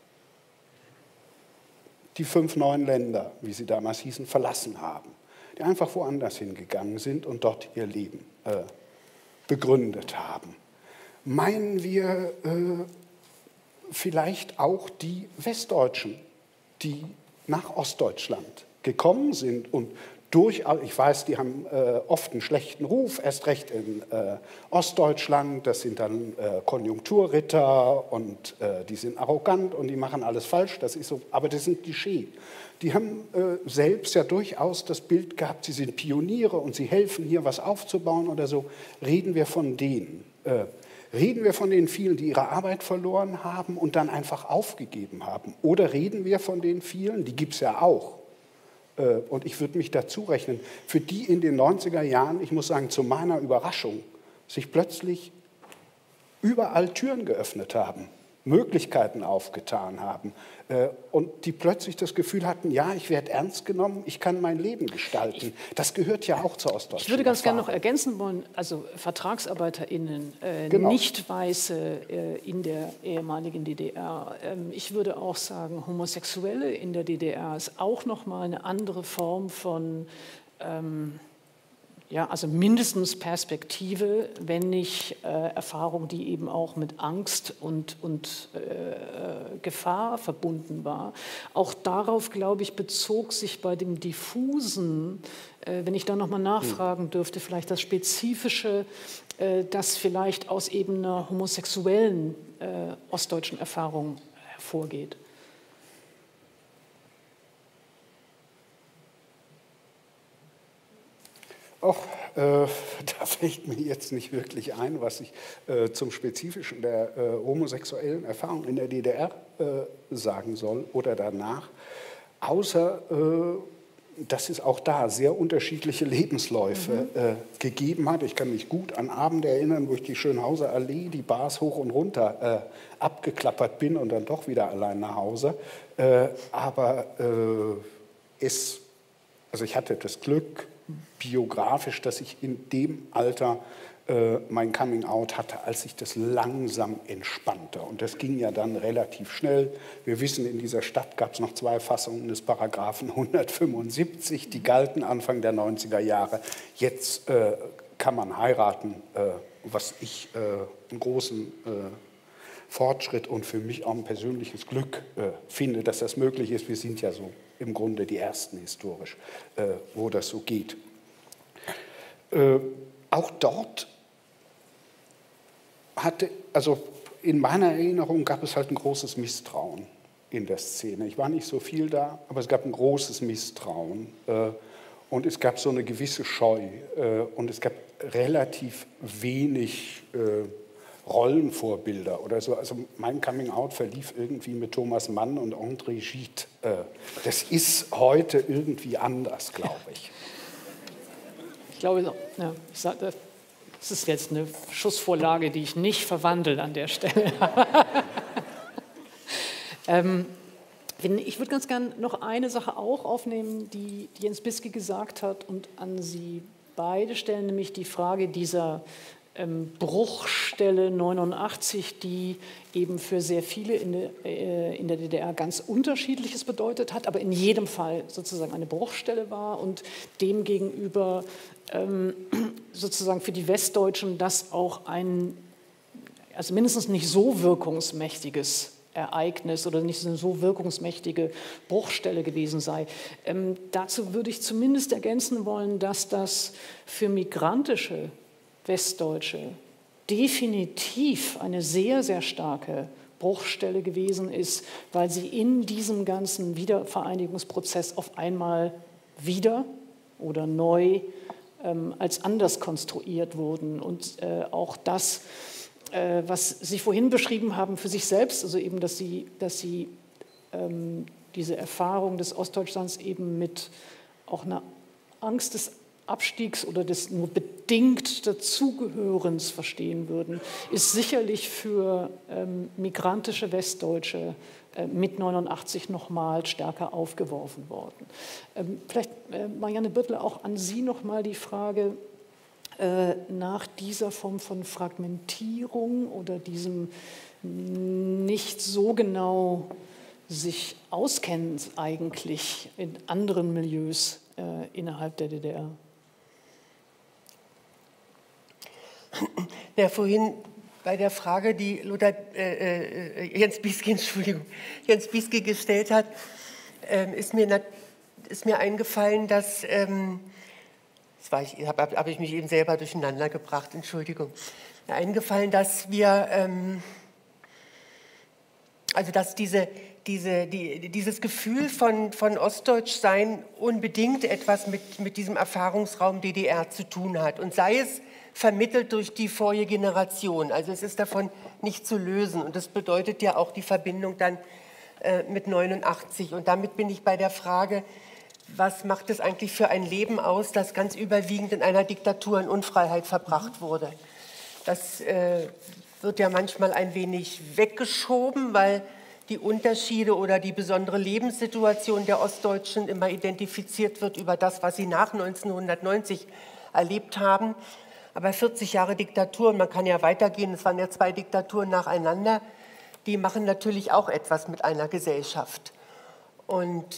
5 neuen Länder, wie sie damals hießen, verlassen haben, die einfach woanders hingegangen sind und dort ihr Leben begründet haben? Meinen wir vielleicht auch die Westdeutschen, die nach Ostdeutschland gekommen sind und durchaus, ich weiß, die haben oft einen schlechten Ruf, erst recht in Ostdeutschland, das sind dann Konjunkturritter und die sind arrogant und die machen alles falsch, das ist so, aber das sind Klischee. Die haben selbst ja durchaus das Bild gehabt, sie sind Pioniere und sie helfen hier was aufzubauen oder so. Reden wir von denen. Reden wir von den vielen, die ihre Arbeit verloren haben und dann einfach aufgegeben haben? Oder reden wir von den vielen, die gibt es ja auch, und ich würde mich dazu rechnen, für die in den 90er Jahren, ich muss sagen, zu meiner Überraschung, sich plötzlich überall Türen geöffnet haben, Möglichkeiten aufgetan haben und die plötzlich das Gefühl hatten, ja, ich werde ernst genommen, ich kann mein Leben gestalten. Das gehört ja auch zur ostdeutschen Ich würde ganz gerne Erfahrung. noch ergänzen wollen, also VertragsarbeiterInnen, Nicht-Weiße in der ehemaligen DDR. Ich würde auch sagen, Homosexuelle in der DDR ist auch nochmal eine andere Form von ja, also mindestens Perspektive, wenn nicht Erfahrung, die eben auch mit Angst und Gefahr verbunden war. Auch darauf, glaube ich, bezog sich bei dem Diffusen, wenn ich da nochmal nachfragen dürfte, vielleicht das Spezifische, das vielleicht aus eben einer homosexuellen ostdeutschen Erfahrung hervorgeht. Och, da fällt mir jetzt nicht wirklich ein, was ich zum Spezifischen der homosexuellen Erfahrung in der DDR sagen soll oder danach, außer dass es auch da sehr unterschiedliche Lebensläufe gegeben hat. Ich kann mich gut an Abende erinnern, wo ich die Schönhauser Allee, die Bars hoch und runter abgeklappert bin und dann doch wieder allein nach Hause. Aber also ich hatte das Glück, biografisch, dass ich in dem Alter mein Coming-out hatte, als sich das langsam entspannte. Und das ging ja dann relativ schnell. Wir wissen, in dieser Stadt gab es noch 2 Fassungen des Paragraphen 175, die galten Anfang der 90er Jahre. Jetzt kann man heiraten, was ich einen großen Fortschritt und für mich auch ein persönliches Glück finde, dass das möglich ist. Wir sind ja so im Grunde die Ersten historisch, wo das so geht. Auch dort also in meiner Erinnerung gab es halt ein großes Misstrauen in der Szene. Ich war nicht so viel da, aber es gab ein großes Misstrauen und es gab so eine gewisse Scheu und es gab relativ wenig Rollenvorbilder oder so. Also mein Coming-out verlief irgendwie mit Thomas Mann und André Gide. Das ist heute irgendwie anders, glaube ich. Ich glaube, ja, das ist jetzt eine Schussvorlage, die ich nicht verwandle an der Stelle. Ich würde ganz gern noch eine Sache auch aufnehmen, die Jens Bisky gesagt hat und an Sie beide stellen, nämlich die Frage dieser Bruchstelle 89, die eben für sehr viele in der DDR ganz Unterschiedliches bedeutet hat, aber in jedem Fall sozusagen eine Bruchstelle war und demgegenüber sozusagen für die Westdeutschen das auch also mindestens nicht so wirkungsmächtiges Ereignis oder nicht eine so wirkungsmächtige Bruchstelle gewesen sei. Dazu würde ich zumindest ergänzen wollen, dass das für migrantische Westdeutsche definitiv eine sehr, sehr starke Bruchstelle gewesen ist, weil sie in diesem ganzen Wiedervereinigungsprozess auf einmal wieder oder neu als anders konstruiert wurden. Und auch das, was Sie vorhin beschrieben haben für sich selbst, also eben, dass Sie diese Erfahrung des Ostdeutschlands eben mit auch einer Angst des Abstiegs oder des nur bedingt Dazugehörens verstehen würden, ist sicherlich für migrantische Westdeutsche mit 89 nochmal stärker aufgeworfen worden. Vielleicht, Marianne Birtler, auch an Sie nochmal die Frage nach dieser Form von Fragmentierung oder diesem nicht so genau sich auskennend eigentlich in anderen Milieus innerhalb der DDR. Ja, vorhin bei der Frage, die Jens Bisky gestellt hat, ist mir eingefallen, dass, habe ich mich eben selber durcheinander gebracht, Entschuldigung, eingefallen, dass wir, also dass dieses Gefühl von Ostdeutschsein unbedingt etwas mit diesem Erfahrungsraum DDR zu tun hat und sei es vermittelt durch die vorige Generation. Also es ist davon nicht zu lösen und das bedeutet ja auch die Verbindung dann mit 89. Und damit bin ich bei der Frage, was macht es eigentlich für ein Leben aus, das ganz überwiegend in einer Diktatur in Unfreiheit verbracht wurde. Das wird ja manchmal ein wenig weggeschoben, weil die Unterschiede oder die besondere Lebenssituation der Ostdeutschen immer identifiziert wird über das, was sie nach 1990 erlebt haben. Aber 40 Jahre Diktatur, und man kann ja weitergehen, es waren ja 2 Diktaturen nacheinander, die machen natürlich auch etwas mit einer Gesellschaft. Und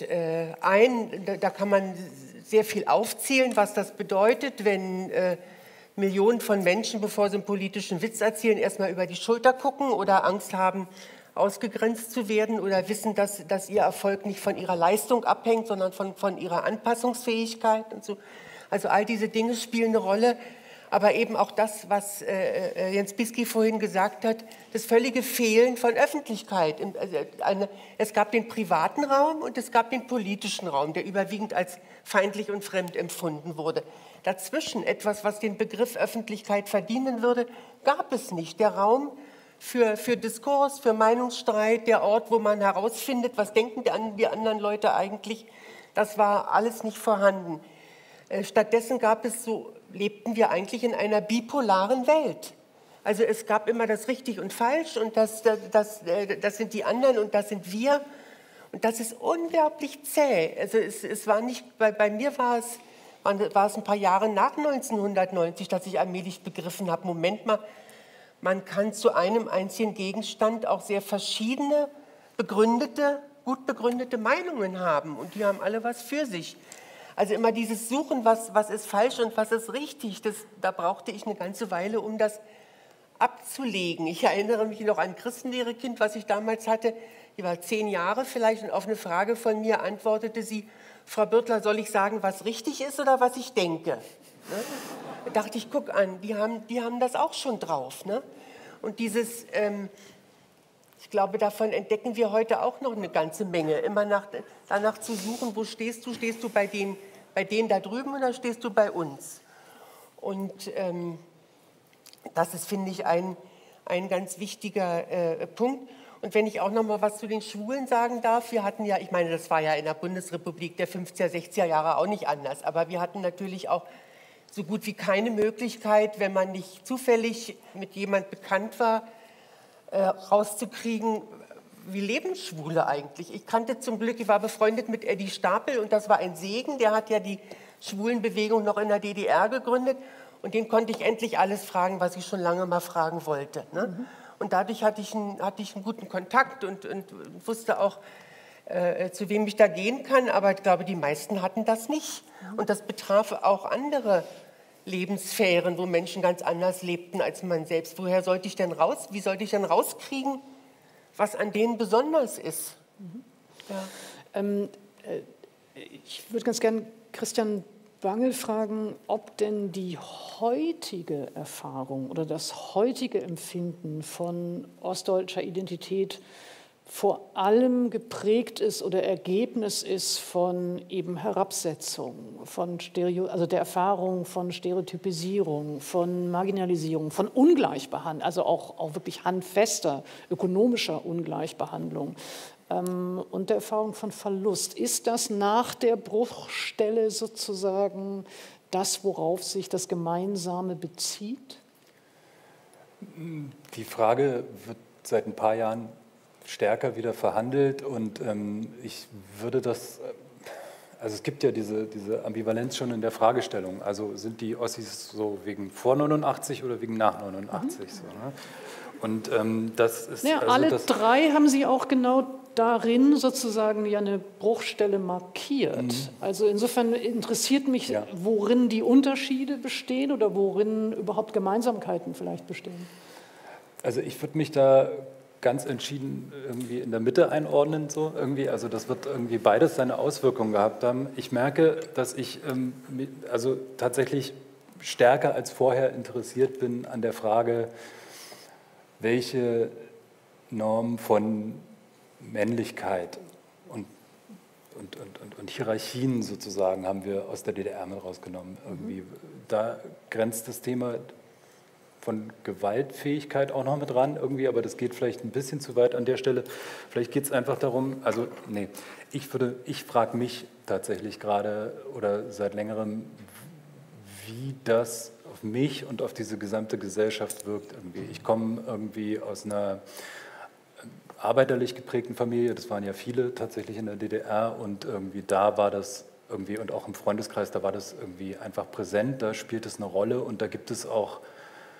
da kann man sehr viel aufzählen, was das bedeutet, wenn Millionen von Menschen, bevor sie einen politischen Witz erzählen, erstmal über die Schulter gucken oder Angst haben, ausgegrenzt zu werden oder wissen, dass ihr Erfolg nicht von ihrer Leistung abhängt, sondern von ihrer Anpassungsfähigkeit und so. Also all diese Dinge spielen eine Rolle. Aber eben auch das, was Jens Bisky vorhin gesagt hat, das völlige Fehlen von Öffentlichkeit. Es gab den privaten Raum und es gab den politischen Raum, der überwiegend als feindlich und fremd empfunden wurde. Dazwischen etwas, was den Begriff Öffentlichkeit verdienen würde, gab es nicht. Der Raum für Diskurs, für Meinungsstreit, der Ort, wo man herausfindet, was denken die anderen Leute eigentlich, das war alles nicht vorhanden. Stattdessen lebten wir eigentlich in einer bipolaren Welt. Also es gab immer das richtig und falsch und das sind die anderen und das sind wir. Und das ist unglaublich zäh. Also es war nicht, bei mir war es ein paar Jahre nach 1990, dass ich allmählich begriffen habe, Moment mal, man kann zu einem einzigen Gegenstand auch sehr verschiedene, gut begründete Meinungen haben und die haben alle was für sich. Also immer dieses Suchen, was ist falsch und was ist richtig, da brauchte ich eine ganze Weile, um das abzulegen. Ich erinnere mich noch an ein Christenlehrekind, was ich damals hatte, die war 10 Jahre vielleicht und auf eine Frage von mir antwortete sie, Frau Birtler, soll ich sagen, was richtig ist oder was ich denke? Ne? Da dachte ich, guck an, die haben das auch schon drauf. Ne? Und dieses, ich glaube, davon entdecken wir heute auch noch eine ganze Menge. Immer danach zu suchen, wo stehst du? Stehst du bei denen da drüben oder stehst du bei uns? Und das ist, finde ich, ein ganz wichtiger Punkt. Und wenn ich auch noch mal was zu den Schwulen sagen darf, wir hatten ja, ich meine, das war ja in der Bundesrepublik der 50er, 60er Jahre auch nicht anders, aber wir hatten natürlich auch so gut wie keine Möglichkeit, wenn man nicht zufällig mit jemand bekannt war, rauszukriegen, wie leben Schwule eigentlich. Ich war befreundet mit Eddie Stapel und das war ein Segen, der hat ja die Schwulenbewegung noch in der DDR gegründet und den konnte ich endlich alles fragen, was ich schon lange mal fragen wollte. Ne? Mhm. Und dadurch hatte ich einen guten Kontakt und wusste auch, zu wem ich da gehen kann, aber ich glaube, die meisten hatten das nicht. Und das betraf auch andere Lebenssphären, wo Menschen ganz anders lebten als man selbst. Wie sollte ich denn rauskriegen, was an denen besonders ist? Mhm. Ja. Ich würde ganz gern Christian Bangel fragen, ob denn die heutige Erfahrung oder das heutige Empfinden von ostdeutscher Identität vor allem geprägt ist oder Ergebnis ist von eben Herabsetzung, also der Erfahrung von Stereotypisierung, von Marginalisierung, von Ungleichbehandlung, also auch wirklich handfester ökonomischer Ungleichbehandlung und der Erfahrung von Verlust. Ist das nach der Bruchstelle sozusagen das, worauf sich das Gemeinsame bezieht? Die Frage wird seit ein paar Jahren stärker wieder verhandelt und ich würde das, also es gibt ja diese Ambivalenz schon in der Fragestellung, also sind die Ossis so wegen vor 89 oder wegen nach 89? So, ne? Und das ist... Ja, also alle drei haben Sie auch genau darin sozusagen ja eine Bruchstelle markiert. Mhm. Also insofern interessiert mich, ja, worin die Unterschiede bestehen oder worin überhaupt Gemeinsamkeiten vielleicht bestehen. Also ich würde mich da ganz entschieden irgendwie in der Mitte einordnen, so irgendwie. Also das wird irgendwie beides seine Auswirkungen gehabt haben. Ich merke, dass ich also tatsächlich stärker als vorher interessiert bin an der Frage, welche Norm von Männlichkeit und Hierarchien sozusagen haben wir aus der DDR mit rausgenommen. Irgendwie. Da grenzt das Thema von Gewaltfähigkeit auch noch mit ran, irgendwie, aber das geht vielleicht ein bisschen zu weit an der Stelle. Vielleicht geht es einfach darum, also nee, ich frage mich tatsächlich gerade oder seit längerem, wie das auf mich und auf diese gesamte Gesellschaft wirkt. Irgendwie. Ich komme irgendwie aus einer arbeiterlich geprägten Familie, das waren ja viele tatsächlich in der DDR und irgendwie da war das irgendwie und auch im Freundeskreis, da war das irgendwie einfach präsent, da spielt es eine Rolle und da gibt es auch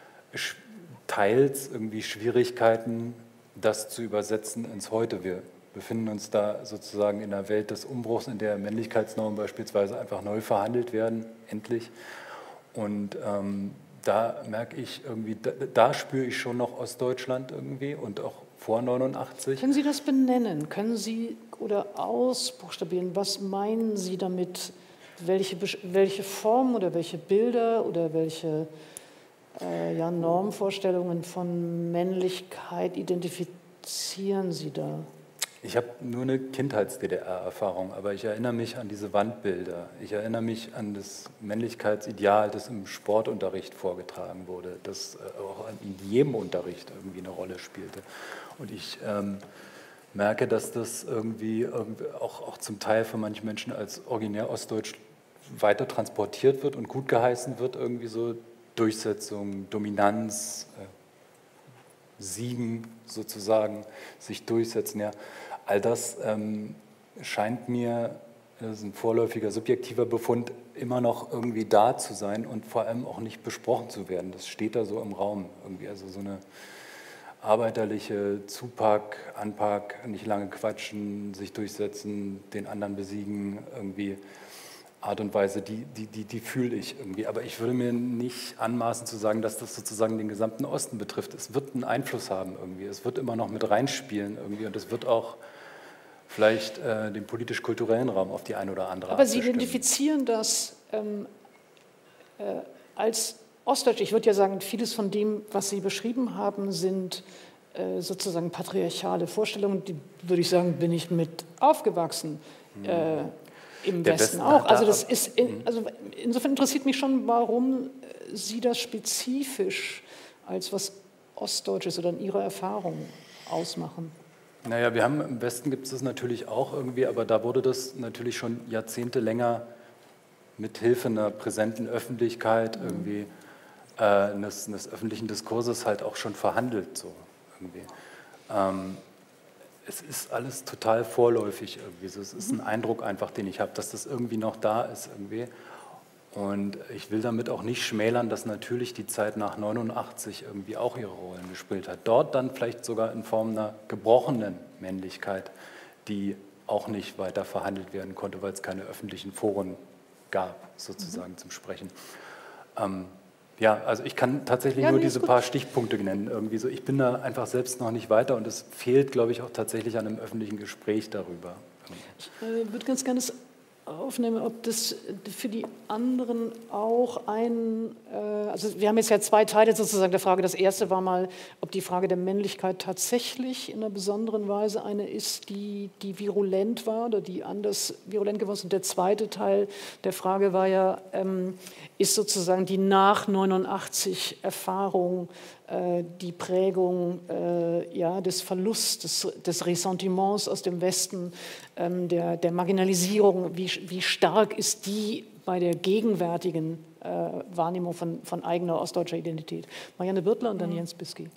teils irgendwie Schwierigkeiten, das zu übersetzen ins Heute. Wir befinden uns da sozusagen in einer Welt des Umbruchs, in der Männlichkeitsnormen beispielsweise einfach neu verhandelt werden, endlich. Und da merke ich irgendwie, da spüre ich schon noch Ostdeutschland irgendwie und auch vor 89. Können Sie das benennen? Können Sie oder ausbuchstabieren, was meinen Sie damit? Welche Formen oder welche Bilder oder welche Normvorstellungen von Männlichkeit identifizieren Sie da? Ich habe nur eine Kindheits-DDR-Erfahrung, aber ich erinnere mich an diese Wandbilder. Ich erinnere mich an das Männlichkeitsideal, das im Sportunterricht vorgetragen wurde, das auch in jedem Unterricht irgendwie eine Rolle spielte. Und ich merke, dass das irgendwie auch zum Teil von manchen Menschen als originär ostdeutsch weiter transportiert wird und gut geheißen wird, irgendwie so Durchsetzung, Dominanz, Siegen sozusagen, sich durchsetzen. Ja. All das scheint mir, das ist ein vorläufiger, subjektiver Befund, immer noch irgendwie da zu sein und vor allem auch nicht besprochen zu werden. Das steht da so im Raum irgendwie, also so eine arbeiterliche Zupack, Anpack, nicht lange quatschen, sich durchsetzen, den anderen besiegen, irgendwie Art und Weise, die fühle ich irgendwie. Aber ich würde mir nicht anmaßen zu sagen, dass das sozusagen den gesamten Osten betrifft. Es wird einen Einfluss haben irgendwie. Es wird immer noch mit reinspielen irgendwie und es wird auch vielleicht den politisch-kulturellen Raum auf die eine oder andere Art Aber Sie bestimmen. identifizieren das als Ostdeutsch. Ich würde ja sagen, vieles von dem, was Sie beschrieben haben, sind sozusagen patriarchale Vorstellungen. Die, würde ich sagen, bin ich mit aufgewachsen. Im Westen auch. Also, das ist also insofern interessiert mich schon, warum Sie das spezifisch als was Ostdeutsches oder in Ihrer Erfahrung ausmachen. Naja, wir haben im Westen gibt es das natürlich auch irgendwie, aber da wurde das natürlich schon Jahrzehnte länger mit Hilfe einer präsenten Öffentlichkeit irgendwie eines öffentlichen Diskurses halt auch schon verhandelt so irgendwie. Es ist alles total vorläufig irgendwie. Es ist ein Eindruck einfach, den ich habe, dass das irgendwie noch da ist irgendwie. Und ich will damit auch nicht schmälern, dass natürlich die Zeit nach 89 irgendwie auch ihre Rollen gespielt hat. Dort dann vielleicht sogar in Form einer gebrochenen Männlichkeit, die auch nicht weiter verhandelt werden konnte, weil es keine öffentlichen Foren gab, sozusagen zum Sprechen. Ja, also ich kann tatsächlich nur diese paar Stichpunkte nennen. Irgendwie so. Ich bin da einfach selbst noch nicht weiter und es fehlt, glaube ich, auch tatsächlich an einem öffentlichen Gespräch darüber. Ich würde ganz gerne aufnehmen, ob das für die anderen auch also wir haben jetzt ja zwei Teile sozusagen der Frage. Das erste war mal, ob die Frage der Männlichkeit tatsächlich in einer besonderen Weise eine ist, die virulent war oder die anders virulent geworden ist. Und der zweite Teil der Frage war ja, ist sozusagen die nach 89 Erfahrung, die Prägung des Verlusts, des Ressentiments aus dem Westen, der Marginalisierung, wie stark ist die bei der gegenwärtigen Wahrnehmung von eigener ostdeutscher Identität? Marianne Birtler und dann Jens Bisky.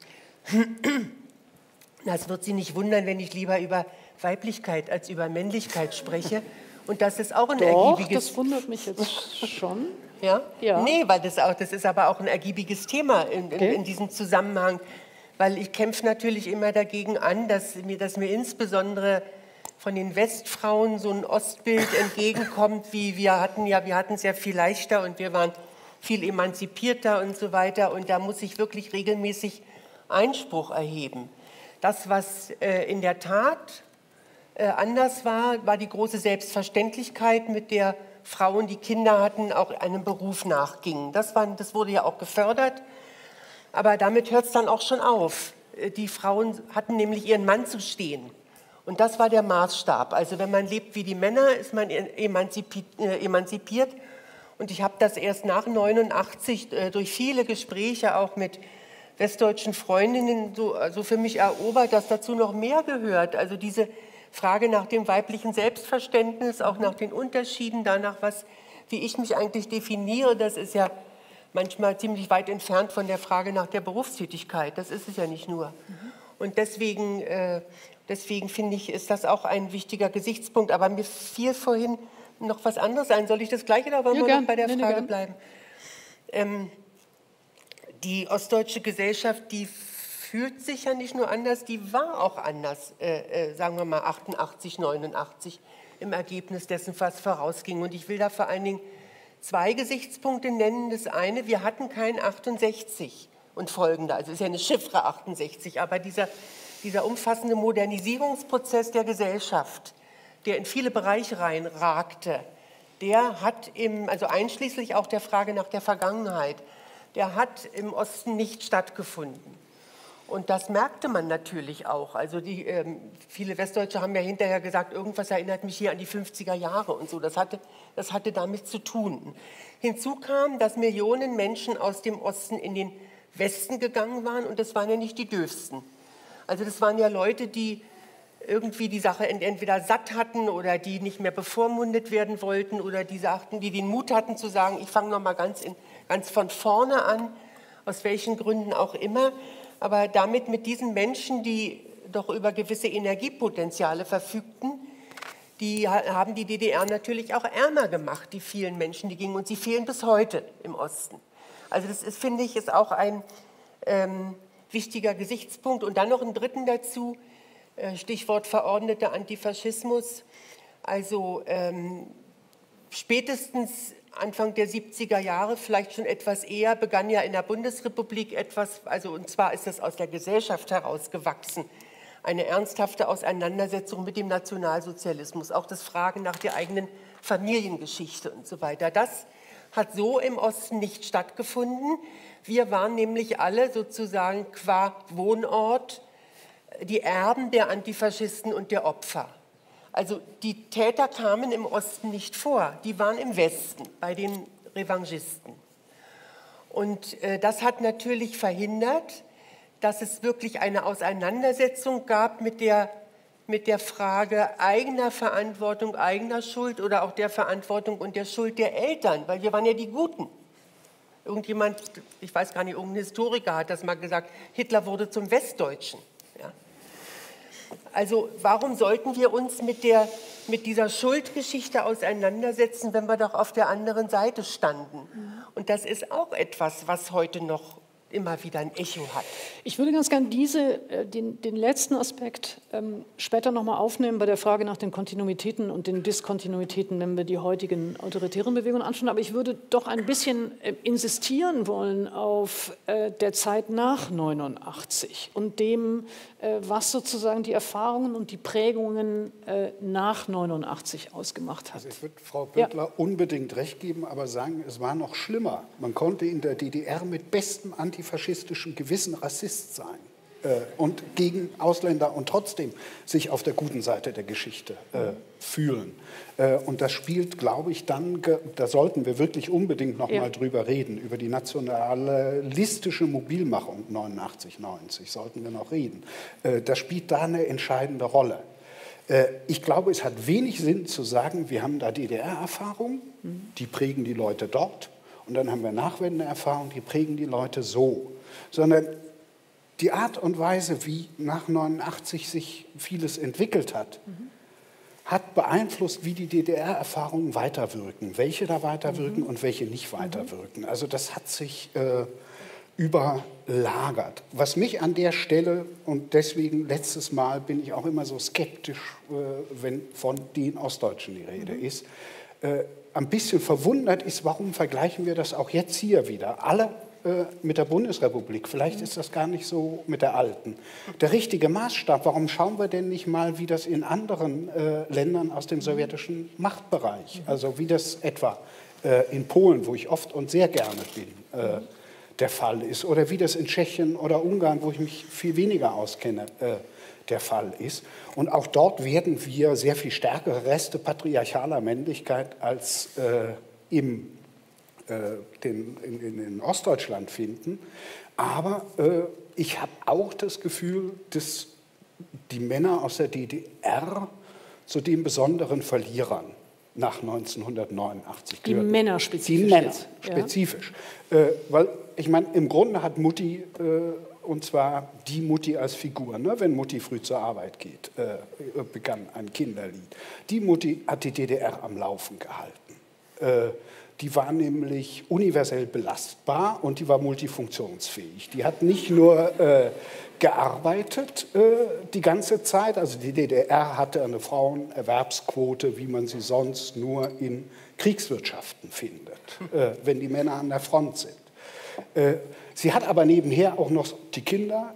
Es wird Sie nicht wundern, wenn ich lieber über Weiblichkeit als über Männlichkeit spreche. Und das ist auch ein ergiebiges... das wundert mich jetzt schon. Ja? Ja. Nee, weil das ist aber auch ein ergiebiges Thema in diesem Zusammenhang. Weil ich kämpfe natürlich immer dagegen an, dass mir insbesondere von den Westfrauen so ein Ostbild entgegenkommt, wie wir hatten es ja viel leichter und wir waren viel emanzipierter und so weiter. Und da muss ich wirklich regelmäßig Einspruch erheben. Das, was in der Tat anders war die große Selbstverständlichkeit, mit der Frauen, die Kinder hatten, auch einem Beruf nachgingen. Das wurde ja auch gefördert, aber damit hört es dann auch schon auf. Die Frauen hatten nämlich ihren Mann zu stehen und das war der Maßstab. Also wenn man lebt wie die Männer, ist man emanzipiert und ich habe das erst nach 89 durch viele Gespräche auch mit westdeutschen Freundinnen so für mich erobert, dass dazu noch mehr gehört. Also diese Frage nach dem weiblichen Selbstverständnis, auch nach den Unterschieden, danach, wie ich mich eigentlich definiere, das ist ja manchmal ziemlich weit entfernt von der Frage nach der Berufstätigkeit. Das ist es ja nicht nur. Und deswegen finde ich, ist das auch ein wichtiger Gesichtspunkt. Aber mir fiel vorhin noch was anderes ein. Soll ich das Gleiche oder wollen wir noch bei der Frage bleiben? Die ostdeutsche Gesellschaft, die fühlt sich ja nicht nur anders, die war auch anders, sagen wir mal 88, 89 im Ergebnis dessen, was vorausging. Und ich will da vor allen Dingen 2 Gesichtspunkte nennen. Das eine, wir hatten kein 68 und folgende, also ist ja eine Chiffre 68, aber dieser umfassende Modernisierungsprozess der Gesellschaft, der in viele Bereiche reinragte, der hat also einschließlich auch der Frage nach der Vergangenheit, der hat im Osten nicht stattgefunden. Und das merkte man natürlich auch. Also viele Westdeutsche haben ja hinterher gesagt, irgendwas erinnert mich hier an die 50er Jahre und so. Das hatte damit zu tun. Hinzu kam, dass Millionen Menschen aus dem Osten in den Westen gegangen waren und das waren ja nicht die Döfsten. Also das waren ja Leute, die irgendwie die Sache entweder satt hatten oder die nicht mehr bevormundet werden wollten oder die sagten, die den Mut hatten zu sagen, ich fange noch mal ganz von vorne an, aus welchen Gründen auch immer. Aber damit mit diesen Menschen, die doch über gewisse Energiepotenziale verfügten, die haben die DDR natürlich auch ärmer gemacht, die vielen Menschen, die gingen. Und sie fehlen bis heute im Osten. Also das ist, finde ich, ist auch ein wichtiger Gesichtspunkt. Und dann noch einen dritten dazu, Stichwort verordneter Antifaschismus. Also spätestens Anfang der 70er Jahre, vielleicht schon etwas eher, begann ja in der Bundesrepublik etwas, und zwar ist das aus der Gesellschaft herausgewachsen, eine ernsthafte Auseinandersetzung mit dem Nationalsozialismus, auch das Fragen nach der eigenen Familiengeschichte und so weiter. Das hat so im Osten nicht stattgefunden. Wir waren nämlich alle sozusagen qua Wohnort die Erben der Antifaschisten und der Opfer. Also die Täter kamen im Osten nicht vor, die waren im Westen, bei den Revanchisten. Und das hat natürlich verhindert, dass es wirklich eine Auseinandersetzung gab mit der Frage eigener Verantwortung, eigener Schuld oder auch der Verantwortung und der Schuld der Eltern, weil wir waren ja die Guten. Irgendjemand, ich weiß gar nicht, irgendein Historiker hat das mal gesagt, Hitler wurde zum Westdeutschen. Ja. Also warum sollten wir uns mit dieser Schuldgeschichte auseinandersetzen, wenn wir doch auf der anderen Seite standen? Und das ist auch etwas, was heute noch immer wieder ein Echo hat. Ich würde ganz gern den letzten Aspekt später nochmal aufnehmen bei der Frage nach den Kontinuitäten und den Diskontinuitäten, wenn wir die heutigen autoritären Bewegungen anschauen. Aber ich würde doch ein bisschen insistieren wollen auf der Zeit nach 89 und dem, was sozusagen die Erfahrungen und die Prägungen nach 89 ausgemacht hat. Also ich würde Frau Böttler unbedingt recht geben, aber sagen, es war noch schlimmer. Man konnte in der DDR mit bestem antifaschistischem Gewissen Rassist sein und gegen Ausländer und trotzdem sich auf der guten Seite der Geschichte fühlen. Und das spielt, glaube ich, dann, da sollten wir wirklich unbedingt noch mal drüber reden, über die nationalistische Mobilmachung 89, 90 sollten wir noch reden. Das spielt da eine entscheidende Rolle. Ich glaube, es hat wenig Sinn zu sagen, wir haben da DDR-Erfahrung, die prägen die Leute dort. Und dann haben wir Nachwendeerfahrung, die prägen die Leute so. Sondern die Art und Weise, wie nach 89 sich vieles entwickelt hat, hat beeinflusst, wie die DDR-Erfahrungen weiterwirken. Welche da weiterwirken und welche nicht weiterwirken. Also das hat sich überlagert. Was mich an der Stelle, und deswegen letztes Mal bin ich auch immer so skeptisch, wenn von den Ostdeutschen die Rede ist, ein bisschen verwundert ist, warum vergleichen wir das auch jetzt hier wieder? Alle mit der Bundesrepublik, vielleicht ist das gar nicht so mit der alten. Der richtige Maßstab, warum schauen wir denn nicht mal, wie das in anderen Ländern aus dem sowjetischen Machtbereich, also wie das etwa in Polen, wo ich oft und sehr gerne bin, der Fall ist, oder wie das in Tschechien oder Ungarn, wo ich mich viel weniger auskenne, der Fall ist. Und auch dort werden wir sehr viel stärkere Reste patriarchaler Männlichkeit als in Ostdeutschland finden. Aber ich habe auch das Gefühl, dass die Männer aus der DDR zu den besonderen Verlierern nach 1989 gehörten. Die Männer spezifisch. Die Männer spezifisch. Weil ich meine, im Grunde hat Mutti, und zwar die Mutti als Figur, ne? Wenn Mutti früh zur Arbeit geht, begann ein Kinderlied. Die Mutti hat die DDR am Laufen gehalten. Die war nämlich universell belastbar und die war multifunktionsfähig. Die hat nicht nur gearbeitet die ganze Zeit, also die DDR hatte eine Frauenerwerbsquote, wie man sie sonst nur in Kriegswirtschaften findet, wenn die Männer an der Front sind. Sie hat aber nebenher auch noch die Kinder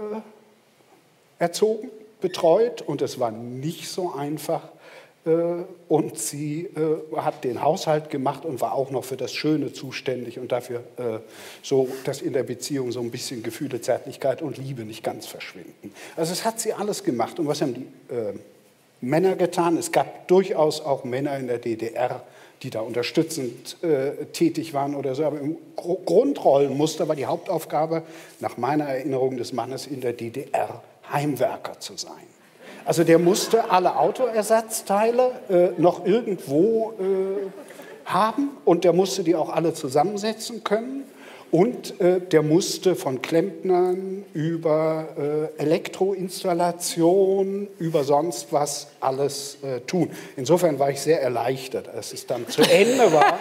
erzogen, betreut und es war nicht so einfach. Und sie hat den Haushalt gemacht und war auch noch für das Schöne zuständig und dafür so, dass in der Beziehung so ein bisschen Gefühle, Zärtlichkeit und Liebe nicht ganz verschwinden. Also es hat sie alles gemacht. Und was haben die Männer getan? Es gab durchaus auch Männer in der DDR, die da unterstützend tätig waren oder so. Aber im Grundrollenmuster war die Hauptaufgabe nach meiner Erinnerung des Mannes in der DDR Heimwerker zu sein. Also der musste alle Autoersatzteile noch irgendwo haben und der musste die auch alle zusammensetzen können und der musste von Klempnern über Elektroinstallation, über sonst was alles tun. Insofern war ich sehr erleichtert, als es dann zu Ende war,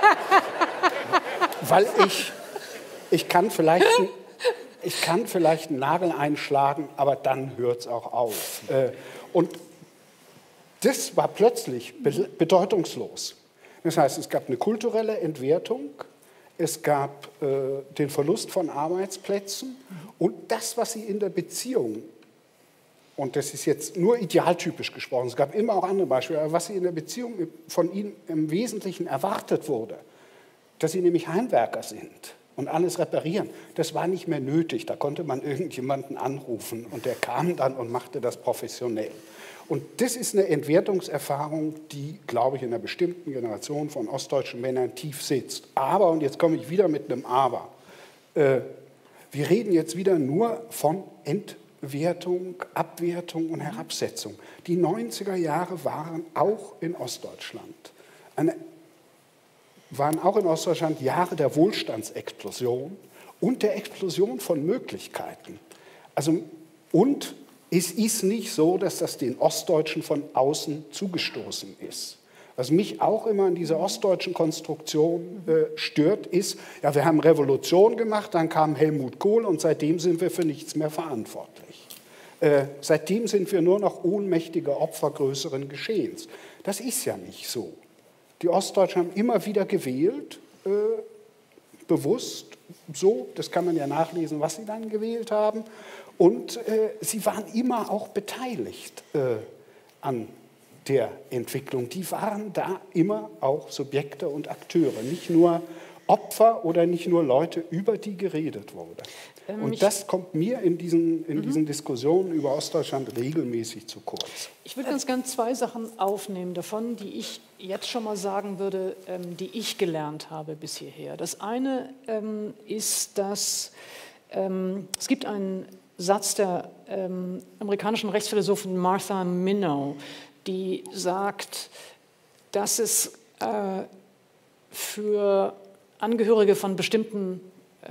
weil ich kann vielleicht einen Nagel einschlagen, aber dann hört es auch auf. Und das war plötzlich bedeutungslos. Das heißt, es gab eine kulturelle Entwertung, es gab den Verlust von Arbeitsplätzen und das, was sie in der Beziehung, und das ist jetzt nur idealtypisch gesprochen, es gab immer auch andere Beispiele, aber was sie in der Beziehung von ihnen im Wesentlichen erwartet wurde, dass sie nämlich Heimwerker sind und alles reparieren, das war nicht mehr nötig. Da konnte man irgendjemanden anrufen und der kam dann und machte das professionell. Und das ist eine Entwertungserfahrung, die, glaube ich, in einer bestimmten Generation von ostdeutschen Männern tief sitzt. Aber, und jetzt komme ich wieder mit einem Aber, wir reden jetzt wieder nur von Entwertung, Abwertung und Herabsetzung. Die 90er Jahre waren auch in Ostdeutschland Jahre der Wohlstandsexplosion und der Explosion von Möglichkeiten. Und es ist nicht so, dass das den Ostdeutschen von außen zugestoßen ist. Was mich auch immer an dieser ostdeutschen Konstruktion stört, ist, ja, wir haben Revolution gemacht, dann kam Helmut Kohl und seitdem sind wir für nichts mehr verantwortlich. Seitdem sind wir nur noch ohnmächtige Opfer größeren Geschehens. Das ist ja nicht so. Die Ostdeutschen haben immer wieder gewählt, bewusst so, das kann man ja nachlesen, was sie dann gewählt haben. Und sie waren immer auch beteiligt an der Entwicklung. Die waren da immer auch Subjekte und Akteure, nicht nur Opfer oder nicht nur Leute, über die geredet wurde. Und das kommt mir in diesen Diskussionen über Ostdeutschland regelmäßig zu kurz. Ich würde ganz gerne zwei Sachen aufnehmen davon, die ich jetzt schon mal sagen würde, die ich gelernt habe bis hierher. Das eine ist, dass es gibt einen Satz der amerikanischen Rechtsphilosophin Martha Minow, die sagt, dass es für Angehörige von bestimmten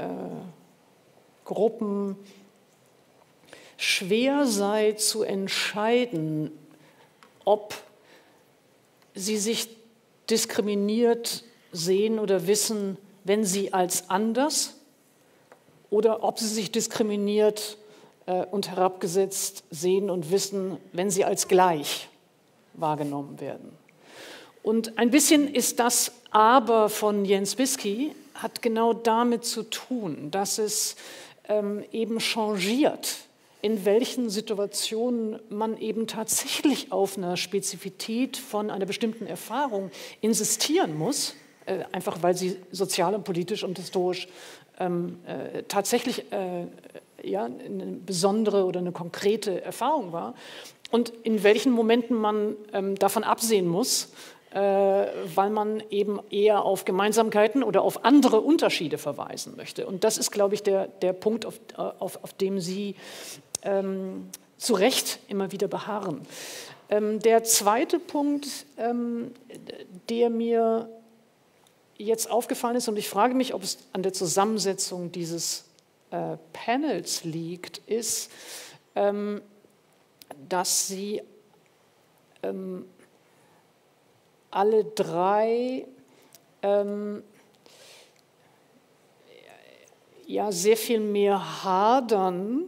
Gruppen schwer sei zu entscheiden, ob sie sich diskriminiert sehen oder wissen, wenn sie als anders, oder ob sie sich diskriminiert und herabgesetzt sehen und wissen, wenn sie als gleich wahrgenommen werden. Und ein bisschen ist das Aber von Jens Bisky, hat genau damit zu tun, dass es eben changiert, in welchen Situationen man eben tatsächlich auf einer Spezifität von einer bestimmten Erfahrung insistieren muss, einfach weil sie sozial und politisch und historisch tatsächlich ja, eine besondere oder eine konkrete Erfahrung war, und in welchen Momenten man davon absehen muss, weil man eben eher auf Gemeinsamkeiten oder auf andere Unterschiede verweisen möchte. Und das ist, glaube ich, der Punkt, auf dem Sie zu Recht immer wieder beharren. Der zweite Punkt, der mir jetzt aufgefallen ist, und ich frage mich, ob es an der Zusammensetzung dieses Panels liegt, ist, dass Sie alle drei ja, sehr viel mehr hadern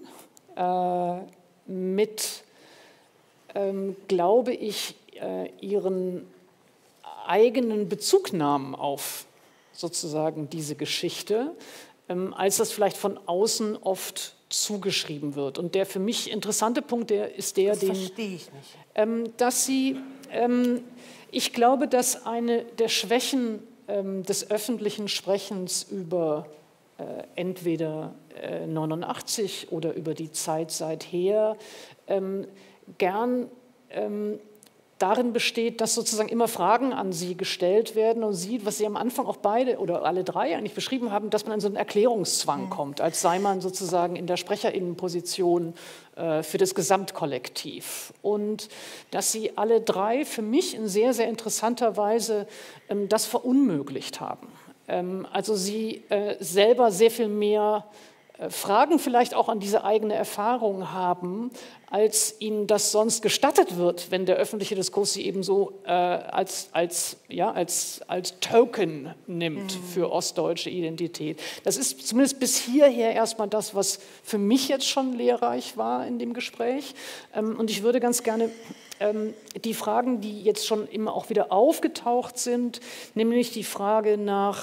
mit, glaube ich, ihren eigenen Bezugnahmen auf sozusagen diese Geschichte, als das vielleicht von außen oft zugeschrieben wird. Und der für mich interessante Punkt, ist der, das verstehe ich nicht. Dass sie, ich glaube, dass eine der Schwächen des öffentlichen Sprechens über entweder 89 oder über die Zeit seither gern darin besteht, dass sozusagen immer Fragen an sie gestellt werden und sie, was sie am Anfang auch beide oder alle drei eigentlich beschrieben haben, dass man in so einen Erklärungszwang kommt, als sei man sozusagen in der Sprecherinnenposition für das Gesamtkollektiv. Und dass sie alle drei für mich in sehr, sehr interessanter Weise das verunmöglicht haben. Also sie selber sehr viel mehr Fragen vielleicht auch an diese eigene Erfahrung haben, als ihnen das sonst gestattet wird, wenn der öffentliche Diskurs sie eben so als Token nimmt für ostdeutsche Identität. Das ist zumindest bis hierher erstmal das, was für mich jetzt schon lehrreich war in dem Gespräch. Und ich würde ganz gerne die Fragen, die jetzt schon immer auch wieder aufgetaucht sind, nämlich die Frage nach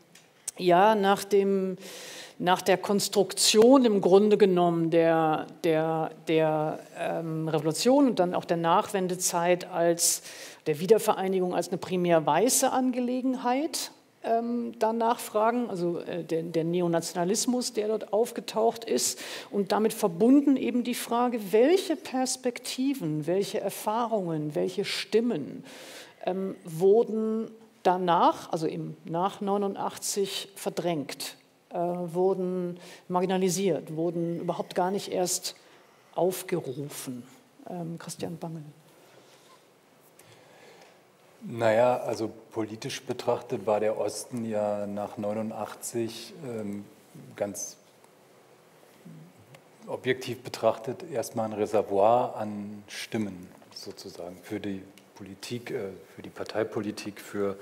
der Konstruktion im Grunde genommen der Revolution und dann auch der Nachwendezeit als der Wiedervereinigung als eine primär weiße Angelegenheit danach fragen, also der Neonationalismus, der dort aufgetaucht ist und damit verbunden eben die Frage, welche Perspektiven, welche Erfahrungen, welche Stimmen wurden danach, also eben nach 89 verdrängt, wurden marginalisiert, wurden überhaupt gar nicht erst aufgerufen. Christian Bangel. Naja, also politisch betrachtet war der Osten ja nach 89 ganz objektiv betrachtet erstmal ein Reservoir an Stimmen sozusagen für die Politik, für die Parteipolitik, für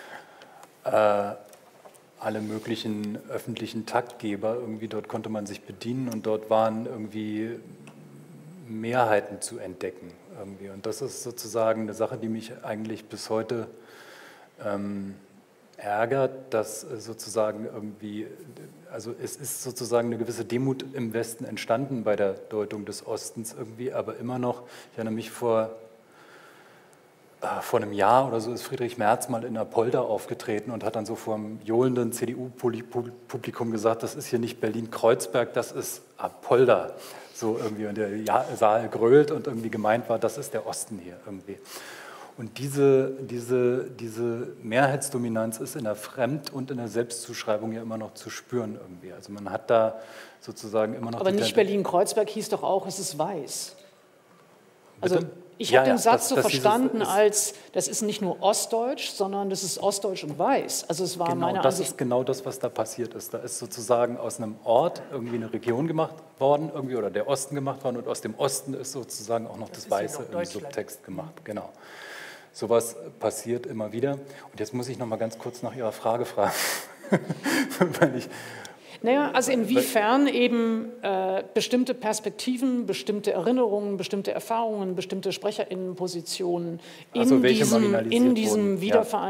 alle möglichen öffentlichen Taktgeber. Irgendwie dort konnte man sich bedienen und dort waren irgendwie Mehrheiten zu entdecken. Irgendwie. Und das ist sozusagen eine Sache, die mich eigentlich bis heute ärgert, dass sozusagen irgendwie, also es ist sozusagen eine gewisse Demut im Westen entstanden bei der Deutung des Ostens irgendwie, aber immer noch, ich erinnere mich vor einem Jahr oder so ist Friedrich Merz mal in Apolda aufgetreten und hat dann so vor einem johlenden CDU-Publikum gesagt, das ist hier nicht Berlin-Kreuzberg, das ist Apolda. So irgendwie, und der Saal grölt und irgendwie gemeint war, das ist der Osten hier irgendwie. Und diese Mehrheitsdominanz ist in der Fremd- und in der Selbstzuschreibung ja immer noch zu spüren irgendwie. Also man hat da sozusagen immer noch... Aber nicht Berlin-Kreuzberg hieß doch auch, es ist weiß. Also Bitte? ich habe den Satz so verstanden als, das ist nicht nur Ostdeutsch, sondern das ist Ostdeutsch und Weiß. Also es war genau, das ist genau das, was da passiert ist. Da ist sozusagen aus einem Ort irgendwie eine Region gemacht worden, irgendwie, oder der Osten gemacht worden, und aus dem Osten ist sozusagen auch noch das Weiße im Subtext gemacht. Genau. Sowas passiert immer wieder. Und jetzt muss ich noch mal ganz kurz nach Ihrer Frage fragen, weil ich... Naja, also inwiefern eben bestimmte Perspektiven, bestimmte Erinnerungen, bestimmte Erfahrungen, bestimmte SprecherInnenpositionen in diesem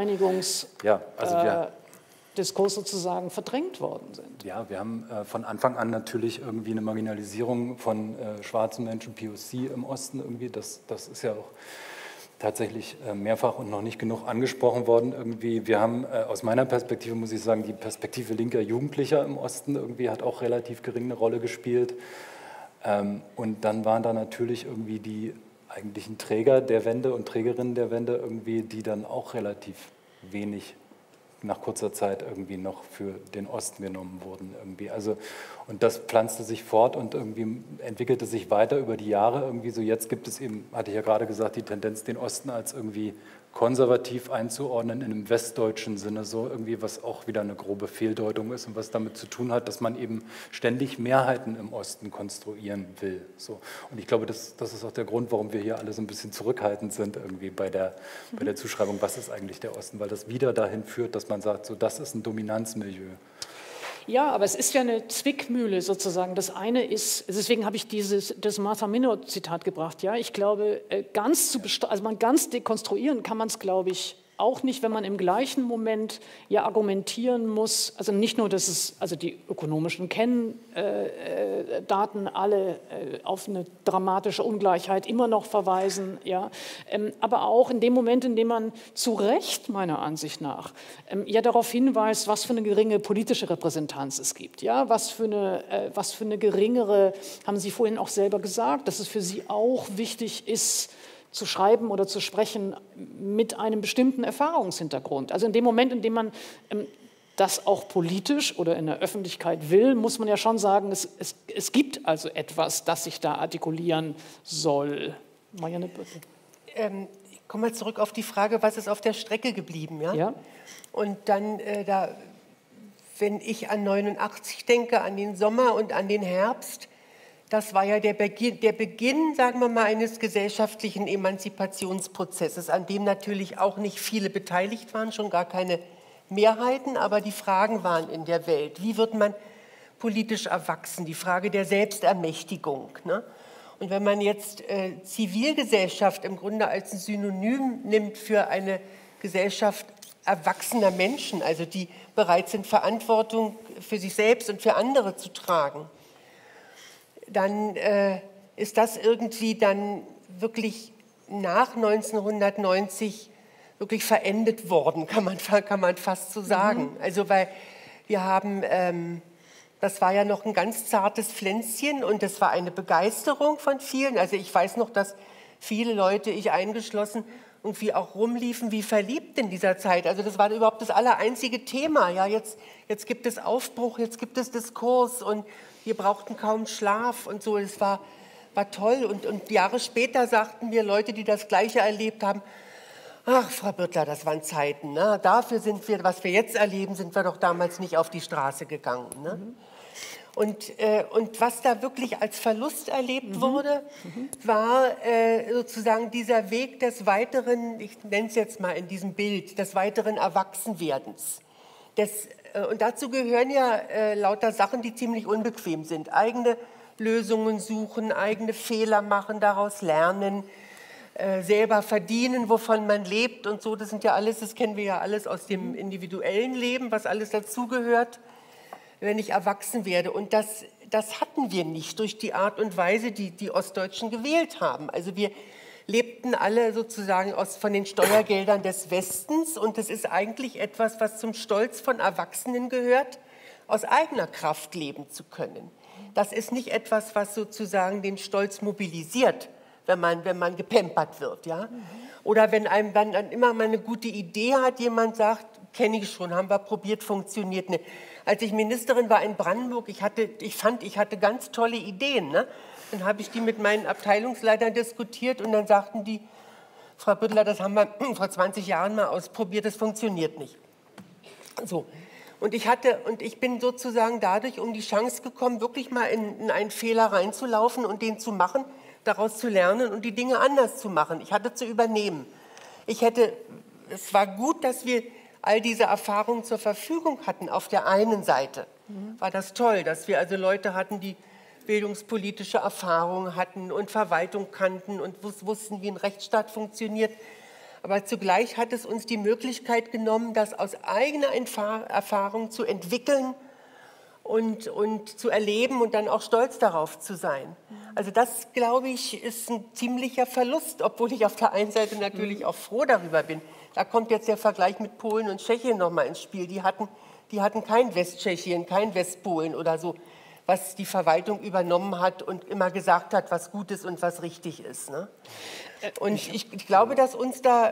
Wiedervereinigungsdiskurs sozusagen verdrängt worden sind. Ja, wir haben von Anfang an natürlich irgendwie eine Marginalisierung von schwarzen Menschen, POC im Osten irgendwie, das ist ja auch tatsächlich mehrfach und noch nicht genug angesprochen worden. Irgendwie, wir haben aus meiner Perspektive, muss ich sagen, die Perspektive linker Jugendlicher im Osten irgendwie hat auch relativ gering eine Rolle gespielt. Und dann waren da natürlich irgendwie die eigentlichen Träger der Wende und Trägerinnen der Wende irgendwie, die dann auch relativ wenig nach kurzer Zeit irgendwie noch für den Osten genommen wurden irgendwie. Also, und das pflanzte sich fort und irgendwie entwickelte sich weiter über die Jahre irgendwie so. Jetzt gibt es eben, hatte ich ja gerade gesagt, die Tendenz, den Osten als irgendwie konservativ einzuordnen in einem westdeutschen Sinne, so irgendwie, was auch wieder eine grobe Fehldeutung ist und was damit zu tun hat, dass man eben ständig Mehrheiten im Osten konstruieren will. So. Und ich glaube, das ist auch der Grund, warum wir hier alle so ein bisschen zurückhaltend sind irgendwie bei der Zuschreibung, was ist eigentlich der Osten, weil das wieder dahin führt, dass man sagt, so, das ist ein Dominanzmilieu. Ja, aber es ist ja eine Zwickmühle sozusagen. Das eine ist, deswegen habe ich das Martha Minot-Zitat gebracht. Ja, ich glaube, ganz dekonstruieren kann man es, glaube ich, auch nicht, wenn man im gleichen Moment ja argumentieren muss, also nicht nur, dass es, also die ökonomischen Kenndaten alle auf eine dramatische Ungleichheit immer noch verweisen, ja, aber auch in dem Moment, in dem man zu Recht meiner Ansicht nach ja darauf hinweist, was für eine geringe politische Repräsentanz es gibt, ja, was für eine geringere, haben Sie vorhin auch selber gesagt, dass es für Sie auch wichtig ist, zu schreiben oder zu sprechen mit einem bestimmten Erfahrungshintergrund. Also in dem Moment, in dem man das auch politisch oder in der Öffentlichkeit will, muss man ja schon sagen, es gibt also etwas, das sich da artikulieren soll. Marianne, bitte. Ich komme mal zurück auf die Frage, was ist auf der Strecke geblieben? Ja? Ja. Und dann, wenn ich an 89 denke, an den Sommer und an den Herbst, das war ja der Beginn, sagen wir mal, eines gesellschaftlichen Emanzipationsprozesses, an dem natürlich auch nicht viele beteiligt waren, schon gar keine Mehrheiten, aber die Fragen waren in der Welt. Wie wird man politisch erwachsen? Die Frage der Selbstermächtigung. Ne? Und wenn man jetzt Zivilgesellschaft im Grunde als ein Synonym nimmt für eine Gesellschaft erwachsener Menschen, also die bereit sind, Verantwortung für sich selbst und für andere zu tragen, dann ist das irgendwie dann wirklich nach 1990 wirklich verendet worden, kann man fast so sagen. Also weil wir haben, das war ja noch ein ganz zartes Pflänzchen und das war eine Begeisterung von vielen. Also ich weiß noch, dass viele Leute, ich eingeschlossen, irgendwie auch rumliefen wie verliebt in dieser Zeit. Also das war überhaupt das allereinzige Thema. Ja, jetzt gibt es Aufbruch, jetzt gibt es Diskurs und wir brauchten kaum Schlaf und so. Es war toll. Und Jahre später sagten mir Leute, die das Gleiche erlebt haben, ach, Frau Büttler, das waren Zeiten. Ne? Dafür sind wir, was wir jetzt erleben, sind wir doch damals nicht auf die Straße gegangen. Ne? Und was da wirklich als Verlust erlebt wurde, war sozusagen dieser Weg des weiteren, ich nenne es jetzt mal in diesem Bild, des weiteren Erwachsenwerdens. Und dazu gehören ja lauter Sachen, die ziemlich unbequem sind. Eigene Lösungen suchen, eigene Fehler machen, daraus lernen, selber verdienen, wovon man lebt und so. Das sind ja alles, das kennen wir ja alles aus dem individuellen Leben, was alles dazugehört, wenn ich erwachsen werde. Und das hatten wir nicht durch die Art und Weise, die Ostdeutschen gewählt haben. Also wir lebten alle sozusagen von den Steuergeldern des Westens und das ist eigentlich etwas, was zum Stolz von Erwachsenen gehört, aus eigener Kraft leben zu können. Das ist nicht etwas, was sozusagen den Stolz mobilisiert, wenn man gepampert wird. Ja? Oder wenn einem dann immer mal eine gute Idee hat, jemand sagt, kenne ich schon, haben wir probiert, funktioniert nicht. Als ich Ministerin war in Brandenburg, ich hatte ganz tolle Ideen. Ne? Dann habe ich die mit meinen Abteilungsleitern diskutiert und dann sagten die, Frau Büttler, das haben wir vor 20 Jahren mal ausprobiert, das funktioniert nicht. So. Und ich bin sozusagen dadurch um die Chance gekommen, wirklich mal in einen Fehler reinzulaufen und den zu machen, daraus zu lernen und die Dinge anders zu machen. Ich hatte zu übernehmen. Es war gut, dass wir all diese Erfahrungen zur Verfügung hatten. Auf der einen Seite war das toll, dass wir also Leute hatten, die bildungspolitische Erfahrung hatten und Verwaltung kannten und wussten, wie ein Rechtsstaat funktioniert. Aber zugleich hat es uns die Möglichkeit genommen, das aus eigener Erfahrung zu entwickeln und zu erleben und dann auch stolz darauf zu sein. Also das, glaube ich, ist ein ziemlicher Verlust, obwohl ich auf der einen Seite natürlich auch froh darüber bin. Da kommt jetzt der Vergleich mit Polen und Tschechien nochmal ins Spiel. Die hatten kein Westtschechien, kein Westpolen oder so, was die Verwaltung übernommen hat und immer gesagt hat, was gut ist und was richtig ist. Ne? Und ich glaube, dass uns da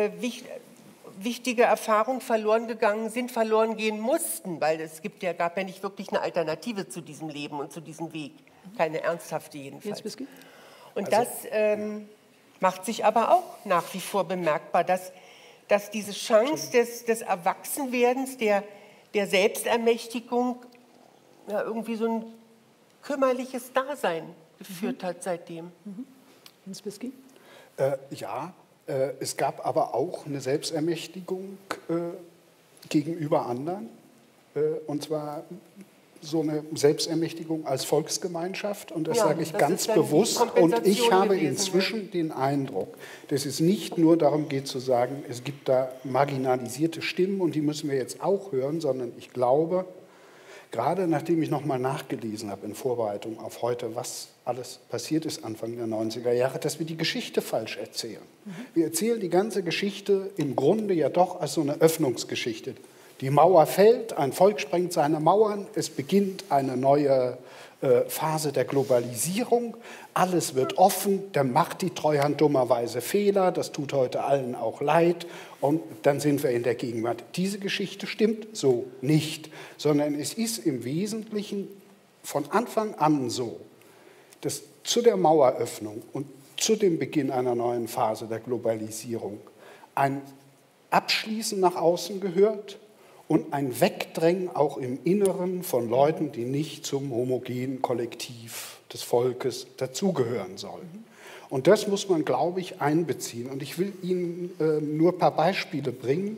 wichtige Erfahrungen verloren gehen mussten, weil gab ja nicht wirklich eine Alternative zu diesem Leben und zu diesem Weg. Keine ernsthafte jedenfalls. Und das macht sich aber auch nach wie vor bemerkbar, dass dass diese Chance des Erwachsenwerdens, der Selbstermächtigung, ja, irgendwie so ein kümmerliches Dasein geführt hat seitdem. Hans Bisky? Ja, es gab aber auch eine Selbstermächtigung gegenüber anderen, und zwar so eine Selbstermächtigung als Volksgemeinschaft, und das sage ich ganz bewusst, und ich habe inzwischen den Eindruck, dass es nicht nur darum geht zu sagen, es gibt da marginalisierte Stimmen und die müssen wir jetzt auch hören, sondern ich glaube, gerade nachdem ich nochmal nachgelesen habe in Vorbereitung auf heute, was alles passiert ist Anfang der 90er Jahre, dass wir die Geschichte falsch erzählen. Wir erzählen die ganze Geschichte im Grunde ja doch als so eine Öffnungsgeschichte. Die Mauer fällt, ein Volk sprengt seine Mauern, es beginnt eine neue Phase der Globalisierung, alles wird offen, dann macht die Treuhand dummerweise Fehler, das tut heute allen auch leid und dann sind wir in der Gegenwart. Diese Geschichte stimmt so nicht, sondern es ist im Wesentlichen von Anfang an so, dass zu der Maueröffnung und zu dem Beginn einer neuen Phase der Globalisierung ein Abschließen nach außen gehört und ein Wegdrängen auch im Inneren von Leuten, die nicht zum homogenen Kollektiv des Volkes dazugehören sollen. Und das muss man, glaube ich, einbeziehen. Und ich will Ihnen nur ein paar Beispiele bringen.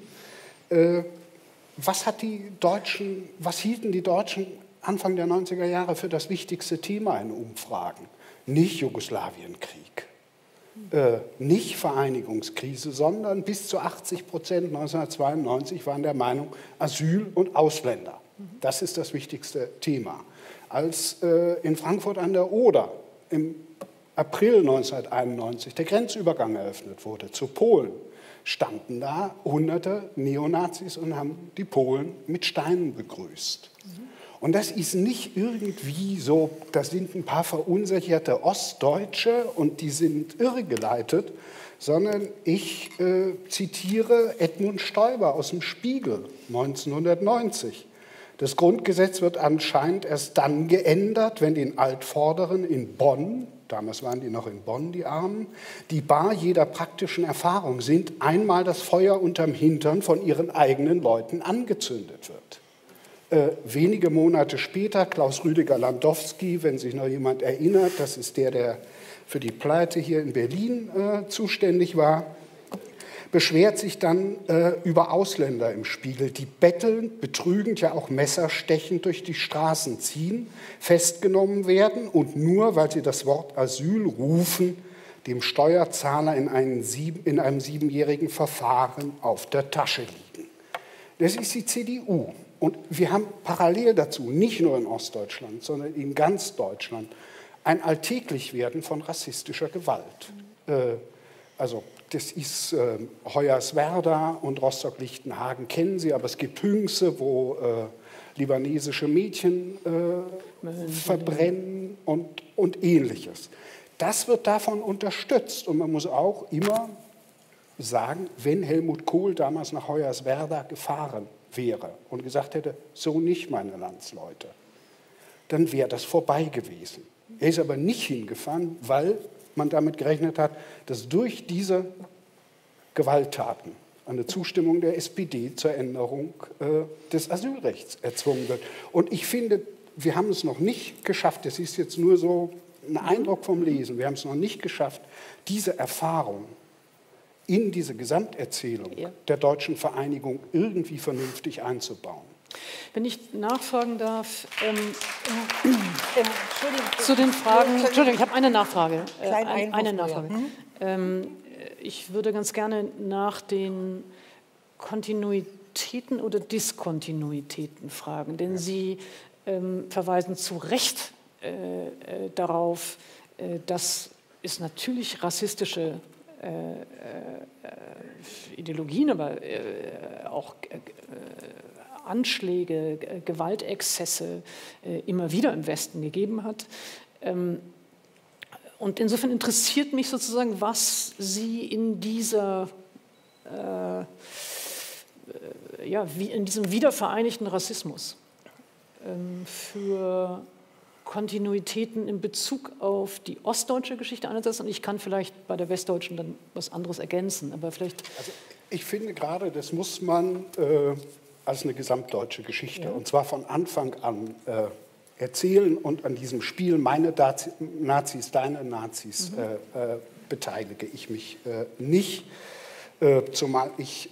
Was hielten die Deutschen Anfang der 90er Jahre für das wichtigste Thema in Umfragen? Nicht Jugoslawienkrieg, nicht Vereinigungskrise, sondern bis zu 80% 1992 waren der Meinung, Asyl und Ausländer. Das ist das wichtigste Thema. Als in Frankfurt an der Oder im April 1991 der Grenzübergang eröffnet wurde zu Polen, standen da hunderte Neonazis und haben die Polen mit Steinen begrüßt. Und das ist nicht irgendwie so, das sind ein paar verunsicherte Ostdeutsche und die sind irregeleitet, sondern ich zitiere Edmund Stoiber aus dem Spiegel 1990. Das Grundgesetz wird anscheinend erst dann geändert, wenn den Altvorderen in Bonn, damals waren die noch in Bonn, die Armen, die bar jeder praktischen Erfahrung sind, einmal das Feuer unterm Hintern von ihren eigenen Leuten angezündet wird. Wenige Monate später, Klaus Rüdiger Landowski, wenn sich noch jemand erinnert, das ist der für die Pleite hier in Berlin zuständig war, beschwert sich dann über Ausländer im Spiegel, die bettelnd, betrügend, ja auch messerstechend durch die Straßen ziehen, festgenommen werden und nur, weil sie das Wort Asyl rufen, dem Steuerzahler in einem 7-jährigen Verfahren auf der Tasche liegen. Das ist die CDU. Und wir haben parallel dazu, nicht nur in Ostdeutschland, sondern in ganz Deutschland, ein Alltäglichwerden von rassistischer Gewalt. Also das ist Hoyerswerda und Rostock-Lichtenhagen kennen Sie, aber es gibt Hünxe, wo libanesische Mädchen verbrennen und Ähnliches. Das wird davon unterstützt und man muss auch immer sagen, wenn Helmut Kohl damals nach Hoyerswerda gefahren wäre und gesagt hätte, so nicht, meine Landsleute, dann wäre das vorbei gewesen. Er ist aber nicht hingefahren, weil man damit gerechnet hat, dass durch diese Gewalttaten eine Zustimmung der SPD zur Änderung des Asylrechts erzwungen wird. Und ich finde, wir haben es noch nicht geschafft, das ist jetzt nur so ein Eindruck vom Lesen, wir haben es noch nicht geschafft, diese Erfahrung in diese Gesamterzählung der deutschen Vereinigung irgendwie vernünftig einzubauen. Wenn ich nachfragen darf, zu den Fragen, Entschuldigung, ich habe eine Nachfrage. Ich würde ganz gerne nach den Kontinuitäten oder Diskontinuitäten fragen, denn Sie verweisen zu Recht darauf, dass es natürlich rassistische Ideologien, aber auch Anschläge, Gewaltexzesse immer wieder im Westen gegeben hat. Und insofern interessiert mich sozusagen, was Sie in dieser, in diesem wiedervereinigten Rassismus für Kontinuitäten in Bezug auf die ostdeutsche Geschichte einerseits, und ich kann vielleicht bei der westdeutschen dann was anderes ergänzen, aber vielleicht... Ich finde gerade, das muss man als eine gesamtdeutsche Geschichte, und zwar von Anfang an erzählen und an diesem Spiel meine Nazis, deine Nazis beteilige ich mich nicht, zumal ich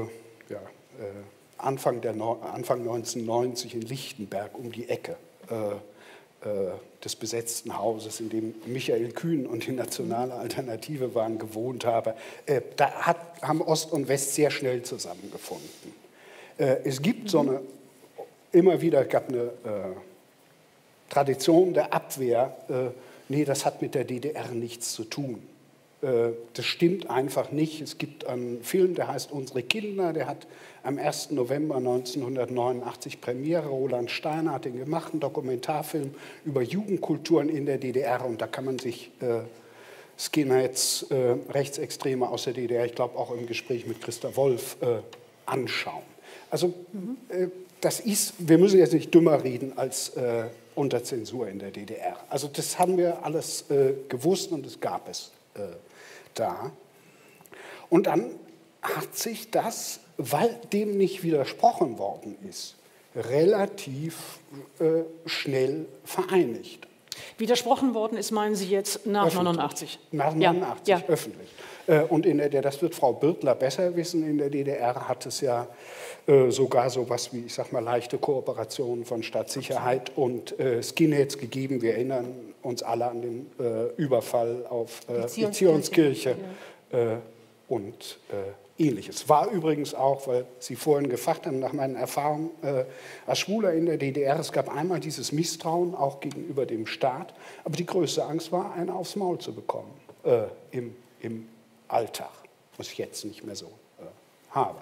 Anfang 1990 in Lichtenberg um die Ecke des besetzten Hauses, in dem Michael Kühn und die Nationale Alternative waren, gewohnt habe. Da haben Ost und West sehr schnell zusammengefunden. Es gibt immer wieder gab eine Tradition der Abwehr, nee, das hat mit der DDR nichts zu tun. Das stimmt einfach nicht. Es gibt einen Film, der heißt Unsere Kinder, der hat am 1. November 1989 Premiere. Roland Steiner hat den gemacht, einen Dokumentarfilm über Jugendkulturen in der DDR. Und da kann man sich Skinheads, Rechtsextreme aus der DDR, ich glaube auch im Gespräch mit Christa Wolf, anschauen. Also wir müssen jetzt nicht dümmer reden als unter Zensur in der DDR. Also das haben wir alles gewusst und es gab es da. Und dann hat sich das, weil dem nicht widersprochen worden ist, relativ schnell vereinigt. Widersprochen worden ist, meinen Sie jetzt nach Öffentlich. 89? Nach 89, ja. öffentlich. Und das wird Frau Birtler besser wissen, in der DDR hat es ja sogar so was wie, ich sag mal, leichte Kooperationen von Staatssicherheit und Skinheads gegeben. Wir erinnern uns alle an den Überfall auf die Zionskirche und Ähnliches. War übrigens auch, weil Sie vorhin gefragt haben, nach meinen Erfahrungen als Schwuler in der DDR, es gab einmal dieses Misstrauen auch gegenüber dem Staat, aber die größte Angst war, einen aufs Maul zu bekommen im Alltag, was ich jetzt nicht mehr so habe.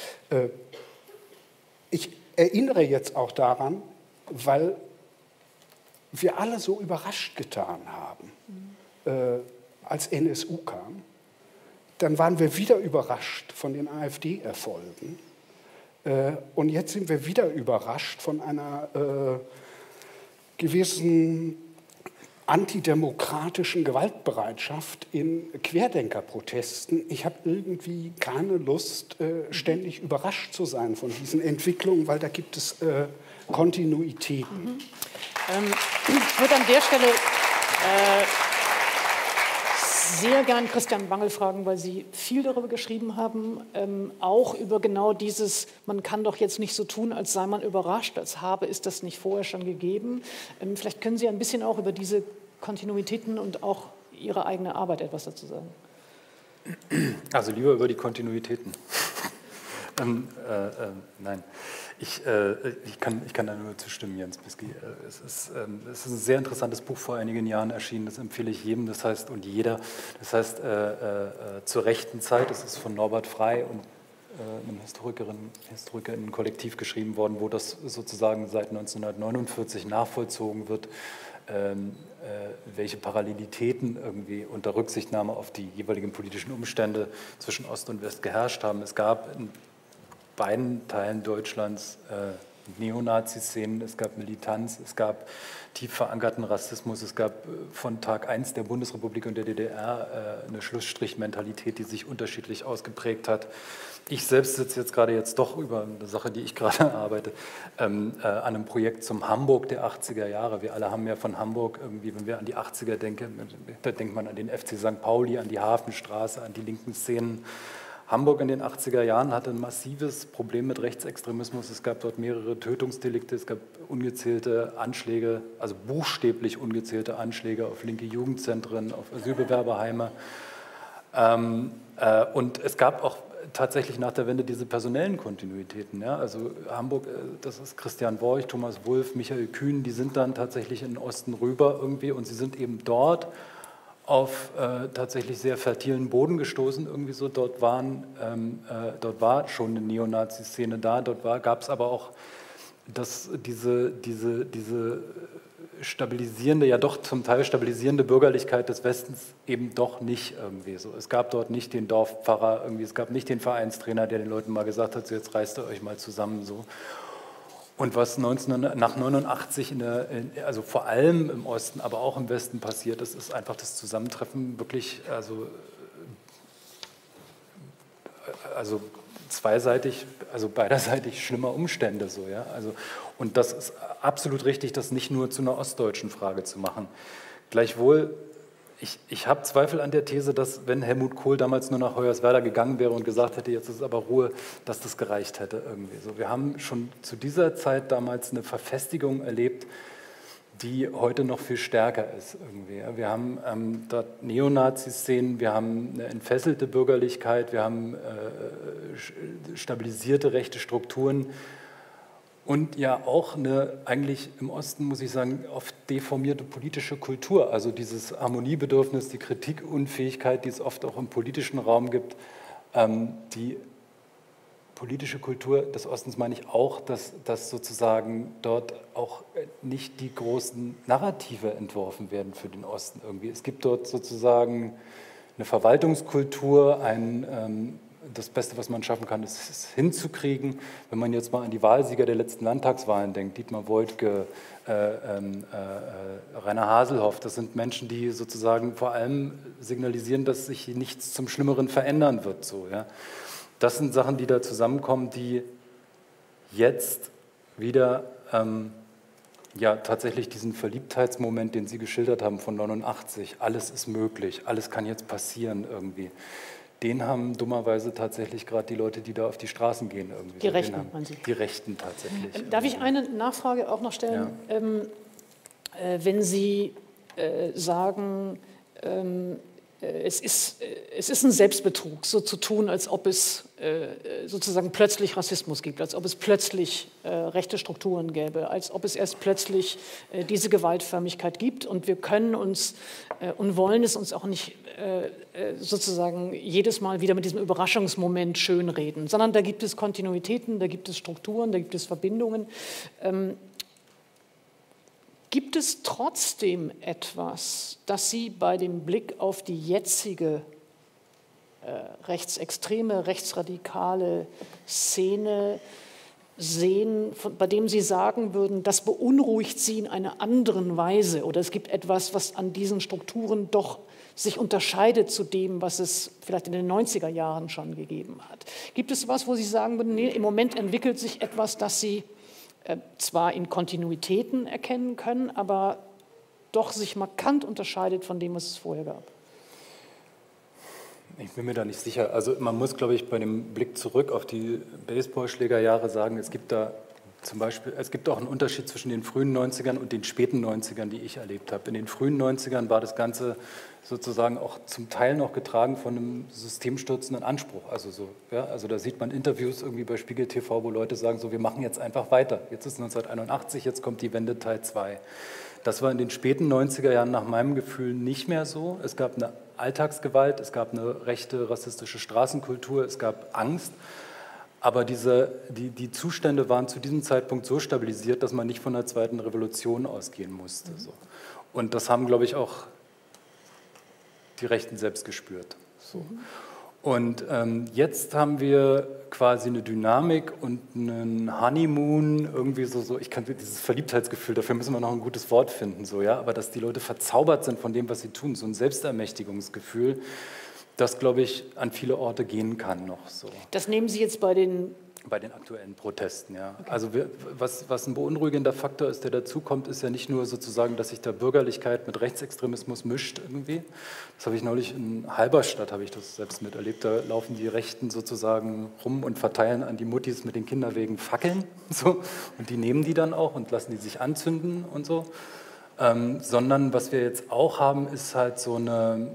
Ich erinnere jetzt auch daran, weil wir alle so überrascht getan haben, als NSU kam. Dann waren wir wieder überrascht von den AfD-Erfolgen. Und jetzt sind wir wieder überrascht von einer gewissen antidemokratischen Gewaltbereitschaft in Querdenkerprotesten. Ich habe irgendwie keine Lust, ständig überrascht zu sein von diesen Entwicklungen, weil da gibt es Kontinuitäten. Ich würde an der Stelle sehr gern Christian Wangel fragen, weil Sie viel darüber geschrieben haben, auch über genau dieses, man kann doch jetzt nicht so tun, als sei man überrascht, als habe es das nicht vorher schon gegeben. Vielleicht können Sie ein bisschen auch über diese Kontinuitäten und auch Ihre eigene Arbeit etwas dazu sagen. Also lieber über die Kontinuitäten. Nein. Ich kann da nur zustimmen, Jens Bisky. Es ist ein sehr interessantes Buch vor einigen Jahren erschienen, das empfehle ich jedem, das heißt, und jeder. Das heißt, zur rechten Zeit, das ist von Norbert Frey und einem Historikerinnen-Kollektiv geschrieben worden, wo das sozusagen seit 1949 nachvollzogen wird, welche Parallelitäten irgendwie unter Rücksichtnahme auf die jeweiligen politischen Umstände zwischen Ost und West geherrscht haben. Es gab in beiden Teilen Deutschlands Neonazi-Szenen, es gab Militanz, es gab tief verankerten Rassismus, es gab von Tag 1 der Bundesrepublik und der DDR eine Schlussstrichmentalität, die sich unterschiedlich ausgeprägt hat. Ich selbst sitze jetzt gerade doch über eine Sache, die ich gerade arbeite, an einem Projekt zum Hamburg der 80er Jahre. Wir alle haben ja von Hamburg irgendwie, wenn wir an die 80er denken, da denkt man an den FC St. Pauli, an die Hafenstraße, an die linken Szenen. Hamburg in den 80er Jahren hatte ein massives Problem mit Rechtsextremismus. Es gab dort mehrere Tötungsdelikte, es gab ungezählte Anschläge, also buchstäblich ungezählte Anschläge auf linke Jugendzentren, auf Asylbewerberheime. Und es gab auch tatsächlich nach der Wende diese personellen Kontinuitäten. Ja? Also Hamburg, das ist Christian Worch, Thomas Wulff, Michael Kühn, die sind dann tatsächlich in den Osten rüber irgendwie und sie sind eben dort auf tatsächlich sehr fertilen Boden gestoßen. Irgendwie so, dort war schon eine Neonazi-Szene da, gab es aber auch diese stabilisierende, ja doch zum Teil stabilisierende Bürgerlichkeit des Westens eben doch nicht irgendwie so. Es gab dort nicht den Dorfpfarrer, irgendwie, es gab nicht den Vereinstrainer, der den Leuten mal gesagt hat, so jetzt reißt ihr euch mal zusammen so. Und was nach 89, also vor allem im Osten, aber auch im Westen passiert ist, ist einfach das Zusammentreffen wirklich, also zweiseitig, also beiderseitig schlimmer Umstände. So, ja? Also, und das ist absolut richtig, das nicht nur zu einer ostdeutschen Frage zu machen. Gleichwohl, ich habe Zweifel an der These, dass wenn Helmut Kohl damals nur nach Hoyerswerda gegangen wäre und gesagt hätte, jetzt ist aber Ruhe, dass das gereicht hätte irgendwie. So, wir haben schon zu dieser Zeit damals eine Verfestigung erlebt, die heute noch viel stärker ist irgendwie. Wir haben dort Neonazi-Szenen, wir haben eine entfesselte Bürgerlichkeit, wir haben stabilisierte rechte Strukturen und ja auch eine, eigentlich im Osten, muss ich sagen, oft deformierte politische Kultur, also dieses Harmoniebedürfnis, die Kritikunfähigkeit, die es oft auch im politischen Raum gibt, die politische Kultur des Ostens meine ich auch, dass sozusagen dort auch nicht die großen Narrative entworfen werden für den Osten irgendwie. Es gibt dort sozusagen eine Verwaltungskultur, das Beste, was man schaffen kann, ist es hinzukriegen. Wenn man jetzt mal an die Wahlsieger der letzten Landtagswahlen denkt, Dietmar Woidke, Rainer Haselhoff, das sind Menschen, die sozusagen vor allem signalisieren, dass sich nichts zum Schlimmeren verändern wird. So, ja. Das sind Sachen, die da zusammenkommen, die jetzt wieder ja, tatsächlich diesen Verliebtheitsmoment, den Sie geschildert haben von 89, alles ist möglich, alles kann jetzt passieren irgendwie, den haben dummerweise tatsächlich gerade die Leute, die da auf die Straßen gehen. Irgendwie. Die Rechten, meinen Sie? Die Rechten tatsächlich. Darf ich eine Nachfrage auch noch stellen? Ja. Wenn Sie sagen, es ist ein Selbstbetrug, so zu tun, als ob es sozusagen plötzlich Rassismus gibt, als ob es plötzlich rechte Strukturen gäbe, als ob es erst plötzlich diese Gewaltförmigkeit gibt und wir können uns und wollen es uns auch nicht sozusagen jedes Mal wieder mit diesem Überraschungsmoment schönreden, sondern da gibt es Kontinuitäten, da gibt es Strukturen, da gibt es Verbindungen. Gibt es trotzdem etwas, das Sie bei dem Blick auf die jetzige rechtsextreme, rechtsradikale Szene sehen, bei dem Sie sagen würden, das beunruhigt Sie in einer anderen Weise oder es gibt etwas, was an diesen Strukturen doch sich unterscheidet zu dem, was es vielleicht in den 90er Jahren schon gegeben hat? Gibt es was, wo Sie sagen würden, nee, im Moment entwickelt sich etwas, das Sie zwar in Kontinuitäten erkennen können, aber doch sich markant unterscheidet von dem, was es vorher gab? Ich bin mir da nicht sicher. Also man muss, glaube ich, bei dem Blick zurück auf die Baseballschlägerjahre sagen, es gibt da zum Beispiel, es gibt auch einen Unterschied zwischen den frühen 90ern und den späten 90ern, die ich erlebt habe. In den frühen 90ern war das Ganze sozusagen auch zum Teil noch getragen von einem systemstürzenden Anspruch. Also, so, ja, also da sieht man Interviews irgendwie bei Spiegel TV, wo Leute sagen, so, wir machen jetzt einfach weiter. Jetzt ist 1981, jetzt kommt die Wende Teil 2. Das war in den späten 90er Jahren nach meinem Gefühl nicht mehr so. Es gab eine Alltagsgewalt, es gab eine rechte rassistische Straßenkultur, es gab Angst. Aber die Zustände waren zu diesem Zeitpunkt so stabilisiert, dass man nicht von der zweiten Revolution ausgehen musste. So. Und das haben, glaube ich, auch die Rechten selbst gespürt. So. Und jetzt haben wir quasi eine Dynamik und einen Honeymoon, irgendwie so, ich kann dieses Verliebtheitsgefühl, dafür müssen wir noch ein gutes Wort finden, so, ja? Aber dass die Leute verzaubert sind von dem, was sie tun, so ein Selbstermächtigungsgefühl, das, glaube ich, an viele Orte gehen kann noch so. Das nehmen Sie jetzt bei den aktuellen Protesten, ja. Okay. Also was ein beunruhigender Faktor ist, der dazukommt, ist ja nicht nur sozusagen, dass sich da Bürgerlichkeit mit Rechtsextremismus mischt irgendwie. Das habe ich neulich in Halberstadt, habe ich das selbst miterlebt. Da laufen die Rechten sozusagen rum und verteilen an die Muttis mit den Kinderwegen Fackeln. So. Und die nehmen die dann auch und lassen die sich anzünden und so. Sondern was wir jetzt auch haben, ist halt so eine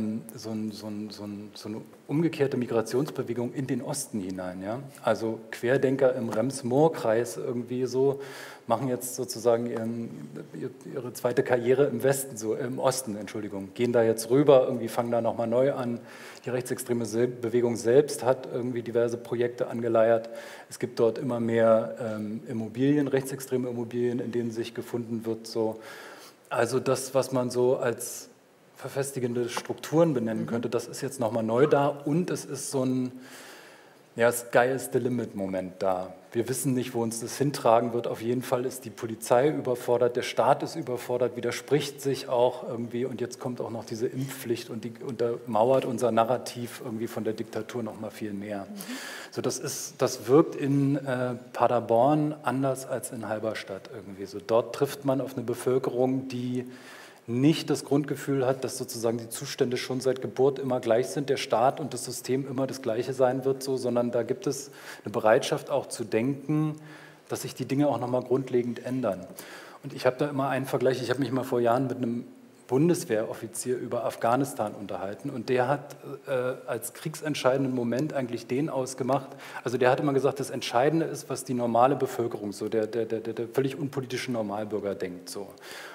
umgekehrte Migrationsbewegung in den Osten hinein. Ja? Also Querdenker im Rems-Murr-Kreis irgendwie so machen jetzt sozusagen ihre zweite Karriere im Westen, so im Osten, Entschuldigung, gehen da jetzt rüber, irgendwie fangen da nochmal neu an. Die rechtsextreme Bewegung selbst hat irgendwie diverse Projekte angeleiert. Es gibt dort immer mehr Immobilien, rechtsextreme Immobilien, in denen sich gefunden wird, so. Also das, was man so als verfestigende Strukturen benennen könnte, das ist jetzt nochmal neu da und es ist so ein Ja, Sky is the limit-Moment da. Wir wissen nicht, wo uns das hintragen wird. Auf jeden Fall ist die Polizei überfordert, der Staat ist überfordert, widerspricht sich auch irgendwie. Und jetzt kommt auch noch diese Impfpflicht und die untermauert unser Narrativ irgendwie von der Diktatur noch mal viel mehr. So, das wirkt in Paderborn anders als in Halberstadt irgendwie. So, dort trifft man auf eine Bevölkerung, die nicht das Grundgefühl hat, dass sozusagen die Zustände schon seit Geburt immer gleich sind, der Staat und das System immer das Gleiche sein wird, so, sondern da gibt es eine Bereitschaft auch zu denken, dass sich die Dinge auch nochmal grundlegend ändern. Und ich habe da immer einen Vergleich, ich habe mich mal vor Jahren mit einem Bundeswehroffizier über Afghanistan unterhalten und der hat als kriegsentscheidenden Moment eigentlich den ausgemacht, also der hat immer gesagt, das Entscheidende ist, was die normale Bevölkerung, so der völlig unpolitische Normalbürger denkt, so.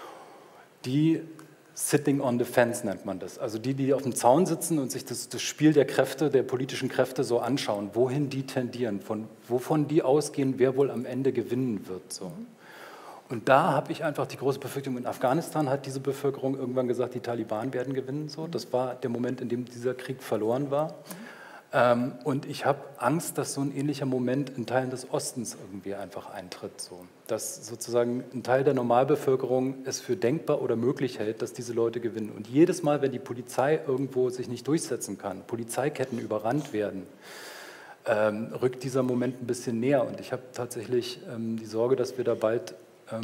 Die Sitting on the Fence nennt man das, also die auf dem Zaun sitzen und sich das Spiel der Kräfte, der politischen Kräfte so anschauen, wohin die tendieren, wovon die ausgehen, wer wohl am Ende gewinnen wird. So. Und da habe ich einfach die große Befürchtung, in Afghanistan hat diese Bevölkerung irgendwann gesagt, die Taliban werden gewinnen. So. Das war der Moment, in dem dieser Krieg verloren war. Und ich habe Angst, dass so ein ähnlicher Moment in Teilen des Ostens irgendwie einfach eintritt. So. Dass sozusagen ein Teil der Normalbevölkerung es für denkbar oder möglich hält, dass diese Leute gewinnen. Und jedes Mal, wenn die Polizei irgendwo sich nicht durchsetzen kann, Polizeiketten überrannt werden, rückt dieser Moment ein bisschen näher. Und ich habe tatsächlich die Sorge, dass wir da bald,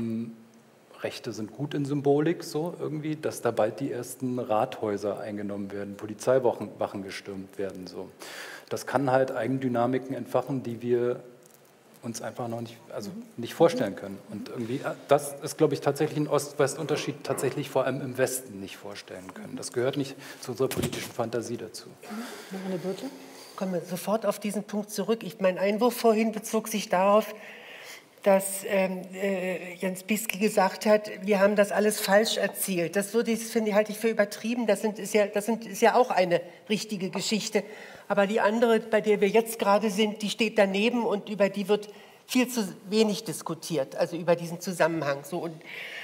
Rechte sind gut in Symbolik, so irgendwie, dass da bald die ersten Rathäuser eingenommen werden, Polizeiwachen gestürmt werden. So. Das kann halt Eigendynamiken entfachen, die wir uns einfach noch nicht vorstellen können. Und irgendwie, das ist, glaube ich, tatsächlich ein Ost-West-Unterschied, tatsächlich vor allem im Westen nicht vorstellen können. Das gehört nicht zu unserer politischen Fantasie dazu. Marianne Birtler? Kommen wir sofort auf diesen Punkt zurück. Mein Einwurf vorhin bezog sich darauf, dass Jens Bisky gesagt hat, wir haben das alles falsch erzählt. Das halte ich für übertrieben. Das ist ja auch eine richtige Geschichte. Aber die andere, bei der wir jetzt gerade sind, die steht daneben und über die wird viel zu wenig diskutiert, also über diesen Zusammenhang. So, und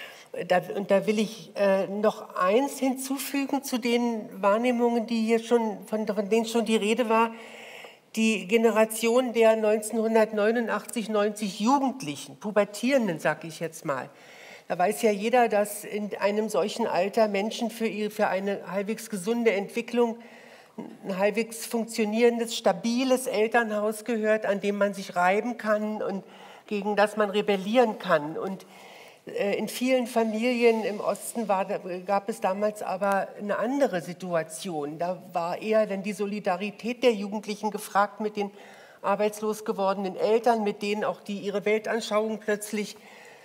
da will ich noch eins hinzufügen zu den Wahrnehmungen, die hier von denen schon die Rede war. Die Generation der 1989, 90 Jugendlichen, Pubertierenden, sage ich jetzt mal, da weiß ja jeder, dass in einem solchen Alter Menschen für eine halbwegs gesunde Entwicklung ein halbwegs funktionierendes, stabiles Elternhaus gehört, an dem man sich reiben kann und gegen das man rebellieren kann. Und in vielen Familien im Osten gab es damals aber eine andere Situation. Da war eher dann die Solidarität der Jugendlichen gefragt mit den arbeitslos gewordenen Eltern, mit denen auch die ihre Weltanschauung plötzlich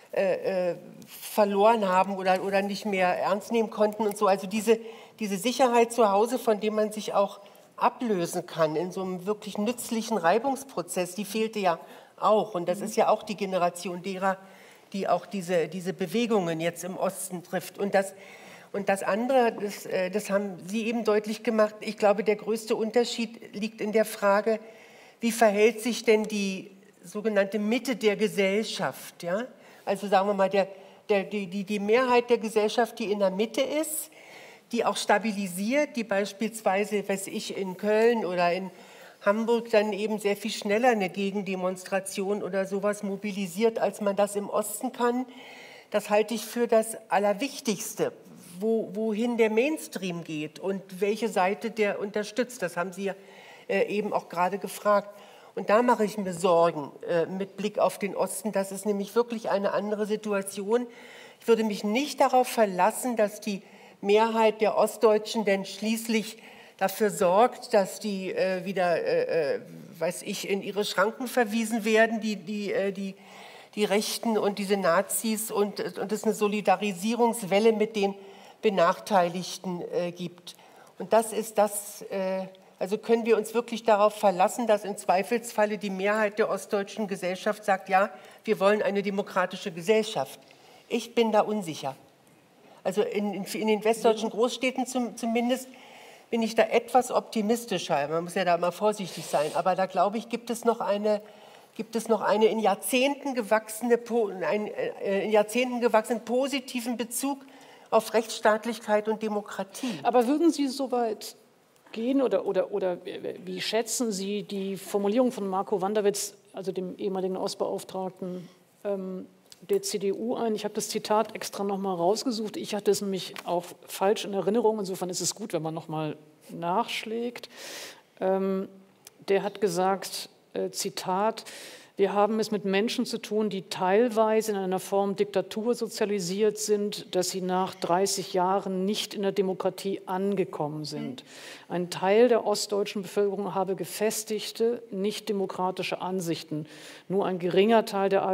verloren haben oder nicht mehr ernst nehmen konnten und so. Also diese Sicherheit zu Hause, von dem man sich auch ablösen kann in so einem wirklich nützlichen Reibungsprozess, die fehlte ja auch. Und das ist ja auch die Generation derer, die auch diese Bewegungen jetzt im Osten trifft. Und das andere, das haben Sie eben deutlich gemacht, ich glaube, der größte Unterschied liegt in der Frage, wie verhält sich denn die sogenannte Mitte der Gesellschaft? Ja? Also sagen wir mal, die Mehrheit der Gesellschaft, die in der Mitte ist, die auch stabilisiert, die beispielsweise, weiß ich, in Köln oder in Hamburg dann eben sehr viel schneller eine Gegendemonstration oder sowas mobilisiert, als man das im Osten kann. Das halte ich für das Allerwichtigste, wohin der Mainstream geht und welche Seite der unterstützt. Das haben Sie ja eben auch gerade gefragt. Und da mache ich mir Sorgen mit Blick auf den Osten. Das ist nämlich wirklich eine andere Situation. Ich würde mich nicht darauf verlassen, dass die Mehrheit der Ostdeutschen denn schließlich dafür sorgt, dass die wieder, in ihre Schranken verwiesen werden, die Rechten und diese Nazis und es eine Solidarisierungswelle mit den Benachteiligten gibt. Und das ist das, also können wir uns wirklich darauf verlassen, dass im Zweifelsfalle die Mehrheit der ostdeutschen Gesellschaft sagt, ja, wir wollen eine demokratische Gesellschaft. Ich bin da unsicher. Also in den westdeutschen Großstädten zumindest bin ich da etwas optimistischer. Man muss ja da mal vorsichtig sein. Aber da, glaube ich, gibt es noch einen in Jahrzehnten gewachsenen positiven Bezug auf Rechtsstaatlichkeit und Demokratie. Aber würden Sie so weit gehen oder wie schätzen Sie die Formulierung von Marco Wanderwitz, also dem ehemaligen Ostbeauftragten der CDU ein? Ich habe das Zitat extra nochmal rausgesucht. Ich hatte es nämlich auch falsch in Erinnerung. Insofern ist es gut, wenn man nochmal nachschlägt. Der hat gesagt, Zitat, wir haben es mit Menschen zu tun, die teilweise in einer Form Diktatur sozialisiert sind, dass sie nach 30 Jahren nicht in der Demokratie angekommen sind. Ein Teil der ostdeutschen Bevölkerung habe gefestigte, nicht demokratische Ansichten. Nur ein geringer Teil der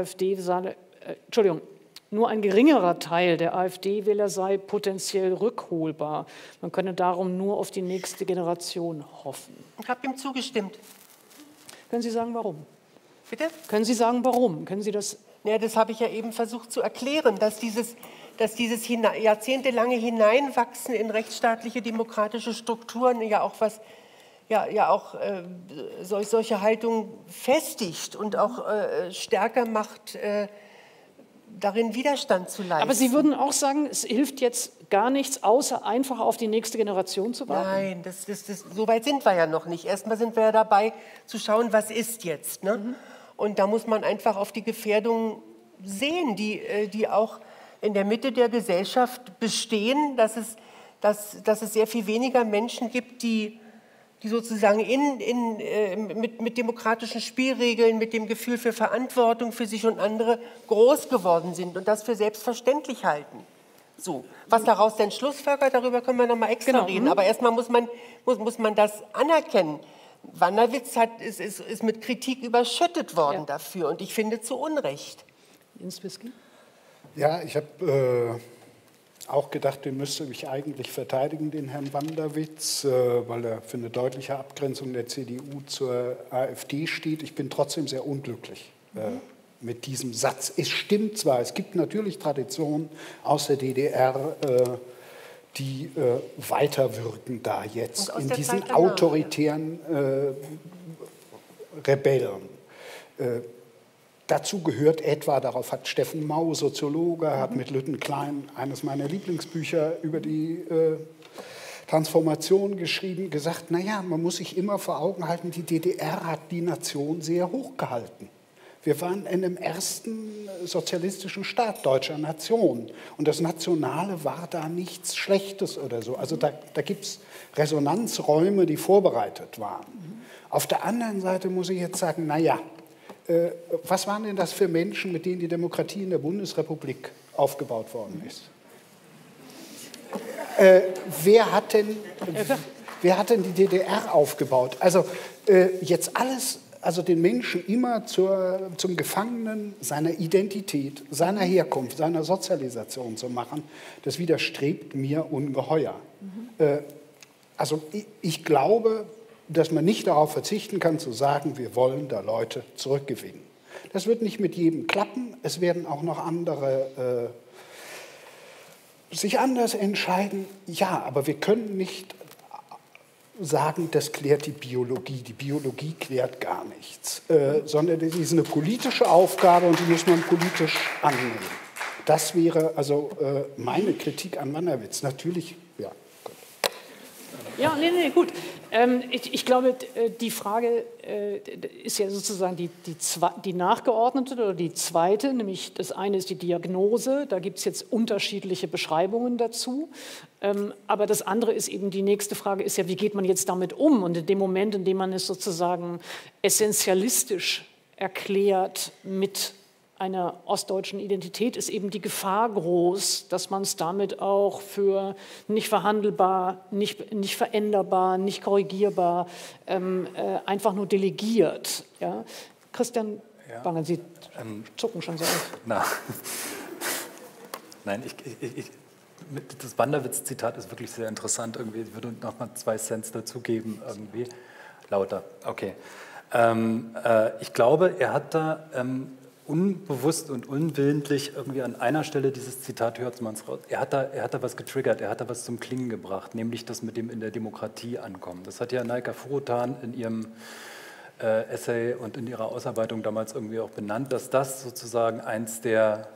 nur ein geringerer Teil der AfD-Wähler sei potenziell rückholbar. Man könne darum nur auf die nächste Generation hoffen. Ich habe ihm zugestimmt. Können Sie sagen, warum? Bitte? Können Sie sagen, warum? Können Sie das? Ja, das habe ich ja eben versucht zu erklären, dass dieses jahrzehntelange Hineinwachsen in rechtsstaatliche demokratische Strukturen ja auch solche Haltungen festigt und auch stärker macht, darin Widerstand zu leisten. Aber Sie würden auch sagen, es hilft jetzt gar nichts, außer einfach auf die nächste Generation zu warten? Nein, so weit sind wir ja noch nicht. Erstmal sind wir ja dabei, zu schauen, was ist jetzt. Ne? Und da muss man einfach auf die Gefährdungen sehen, die auch in der Mitte der Gesellschaft bestehen, dass es sehr viel weniger Menschen gibt, die sozusagen mit demokratischen Spielregeln, mit dem Gefühl für Verantwortung für sich und andere groß geworden sind und das für selbstverständlich halten. So. Was daraus denn schlussfolgert, darüber können wir noch mal extra reden. Aber erstmal muss man das anerkennen. Wanderwitz ist mit Kritik überschüttet worden dafür und ich finde zu Unrecht. Jens Bisky? Ja, ich habe auch gedacht, den müsste ich eigentlich verteidigen, den Herrn Wanderwitz, weil er für eine deutliche Abgrenzung der CDU zur AfD steht. Ich bin trotzdem sehr unglücklich mit diesem Satz. Es stimmt zwar, es gibt natürlich Traditionen aus der DDR, die weiterwirken da jetzt in diesen autoritären Rebellen. Dazu gehört etwa, darauf hat Steffen Mau, Soziologe, hat mit Lütten Klein eines meiner Lieblingsbücher über die Transformation geschrieben, gesagt, naja, man muss sich immer vor Augen halten, die DDR hat die Nation sehr hoch gehalten. Wir waren in dem ersten sozialistischen Staat deutscher Nation und das Nationale war da nichts Schlechtes oder so. Also da gibt es Resonanzräume, die vorbereitet waren. Auf der anderen Seite muss ich jetzt sagen, naja, was waren denn das für Menschen, mit denen die Demokratie in der Bundesrepublik aufgebaut worden ist? Wer hat denn die DDR aufgebaut? Also jetzt alles, also den Menschen immer zum Gefangenen seiner Identität, seiner Herkunft, seiner Sozialisation zu machen, das widerstrebt mir ungeheuer. Also ich glaube, dass man nicht darauf verzichten kann, zu sagen, wir wollen da Leute zurückgewinnen. Das wird nicht mit jedem klappen. Es werden auch noch andere sich anders entscheiden. Ja, aber wir können nicht sagen, das klärt die Biologie. Die Biologie klärt gar nichts, sondern das ist eine politische Aufgabe und die muss man politisch annehmen. Das wäre also meine Kritik an Wanderwitz. Natürlich, ja. Ja, nee, gut. Ich glaube, die Frage ist ja sozusagen die nachgeordnete oder die zweite, nämlich das eine ist die Diagnose, da gibt es jetzt unterschiedliche Beschreibungen dazu, aber das andere ist eben, die nächste Frage ist ja, wie geht man jetzt damit um? Und in dem Moment, in dem man es sozusagen essentialistisch erklärt mit einer ostdeutschen Identität, ist eben die Gefahr groß, dass man es damit auch für nicht verhandelbar, nicht veränderbar, nicht korrigierbar einfach nur delegiert. Ja? Christian Bangen, Sie zucken schon so auf. Nein, das Wanderwitz-Zitat ist wirklich sehr interessant. Irgendwie. Ich würde noch mal 2 Cents dazugeben. Irgendwie. Lauter, okay. Ich glaube, er hat da unbewusst und unwillentlich irgendwie an einer Stelle dieses Zitat hört man es raus. Er hat da was getriggert, er hat da was zum Klingen gebracht, nämlich das mit dem in der Demokratie ankommen. Das hat ja Naika Furutan in ihrem Essay und in ihrer Ausarbeitung damals irgendwie auch benannt, dass das sozusagen eins der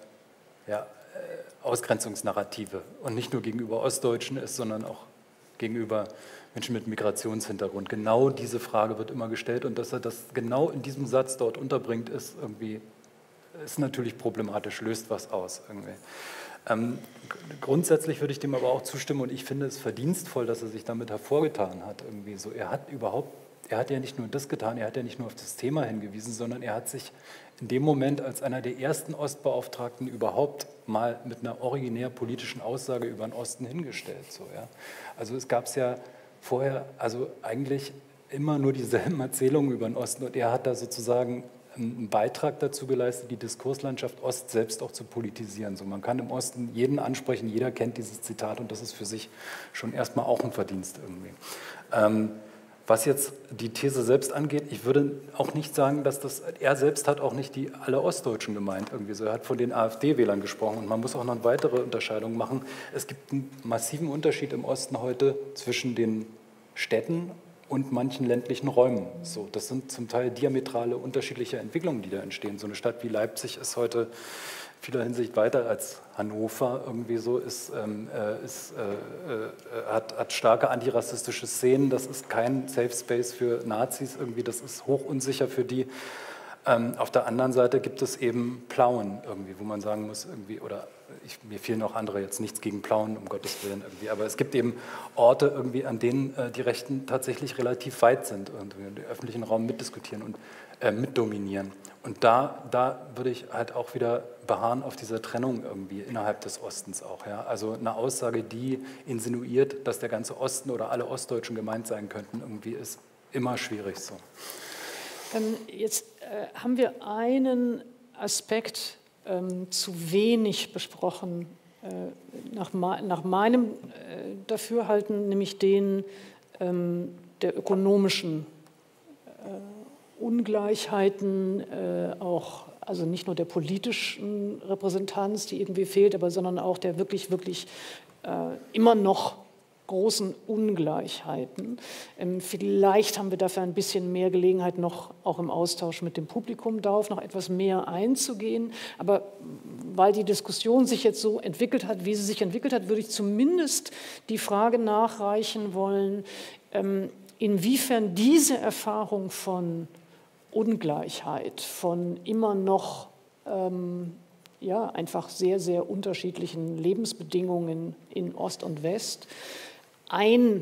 Ausgrenzungsnarrative und nicht nur gegenüber Ostdeutschen ist, sondern auch gegenüber Menschen mit Migrationshintergrund. Genau diese Frage wird immer gestellt und dass er das genau in diesem Satz dort unterbringt, ist natürlich problematisch, löst was aus irgendwie. Grundsätzlich würde ich dem aber auch zustimmen und ich finde es verdienstvoll, dass er sich damit hervorgetan hat. Irgendwie so. Er hat ja nicht nur das getan, er hat ja nicht nur auf das Thema hingewiesen, sondern er hat sich in dem Moment als einer der ersten Ostbeauftragten überhaupt mal mit einer originär politischen Aussage über den Osten hingestellt. So, ja. Also es gab es ja vorher, also eigentlich immer nur dieselben Erzählungen über den Osten und er hat da sozusagen einen Beitrag dazu geleistet, die Diskurslandschaft Ost selbst auch zu politisieren. So, man kann im Osten jeden ansprechen, jeder kennt dieses Zitat und das ist für sich schon erstmal auch ein Verdienst irgendwie. Was jetzt die These selbst angeht, ich würde auch nicht sagen, dass er selbst hat auch nicht alle Ostdeutschen gemeint irgendwie so. Er hat von den AfD-Wählern gesprochen und man muss auch noch eine weitere Unterscheidung machen. Es gibt einen massiven Unterschied im Osten heute zwischen den Städten und manchen ländlichen Räumen. So, das sind zum Teil diametrale unterschiedliche Entwicklungen, die da entstehen. So eine Stadt wie Leipzig ist heute in vieler Hinsicht weiter als Hannover irgendwie so, hat starke antirassistische Szenen, das ist kein Safe Space für Nazis irgendwie, das ist hochunsicher für die. Auf der anderen Seite gibt es eben Plauen irgendwie, wo man sagen muss irgendwie, mir fehlen auch andere, jetzt nichts gegen Plauen, um Gottes Willen irgendwie, aber es gibt eben Orte irgendwie, an denen die Rechten tatsächlich relativ weit sind und den öffentlichen Raum mitdiskutieren und mitdominieren. Und da würde ich halt auch wieder beharren auf dieser Trennung irgendwie innerhalb des Ostens auch. Ja? Also eine Aussage, die insinuiert, dass der ganze Osten oder alle Ostdeutschen gemeint sein könnten, irgendwie ist immer schwierig so. Jetzt haben wir einen Aspekt zu wenig besprochen, nach meinem Dafürhalten, nämlich den der ökonomischen Ungleichheiten, auch, also nicht nur der politischen Repräsentanz, die irgendwie fehlt, sondern auch der wirklich immer noch großen Ungleichheiten. Vielleicht haben wir dafür ein bisschen mehr Gelegenheit, noch auch im Austausch mit dem Publikum darauf noch etwas mehr einzugehen. Aber weil die Diskussion sich jetzt so entwickelt hat, wie sie sich entwickelt hat, würde ich zumindest die Frage nachreichen wollen, inwiefern diese Erfahrung von Ungleichheit, von immer noch einfach sehr, sehr unterschiedlichen Lebensbedingungen in Ost und West eine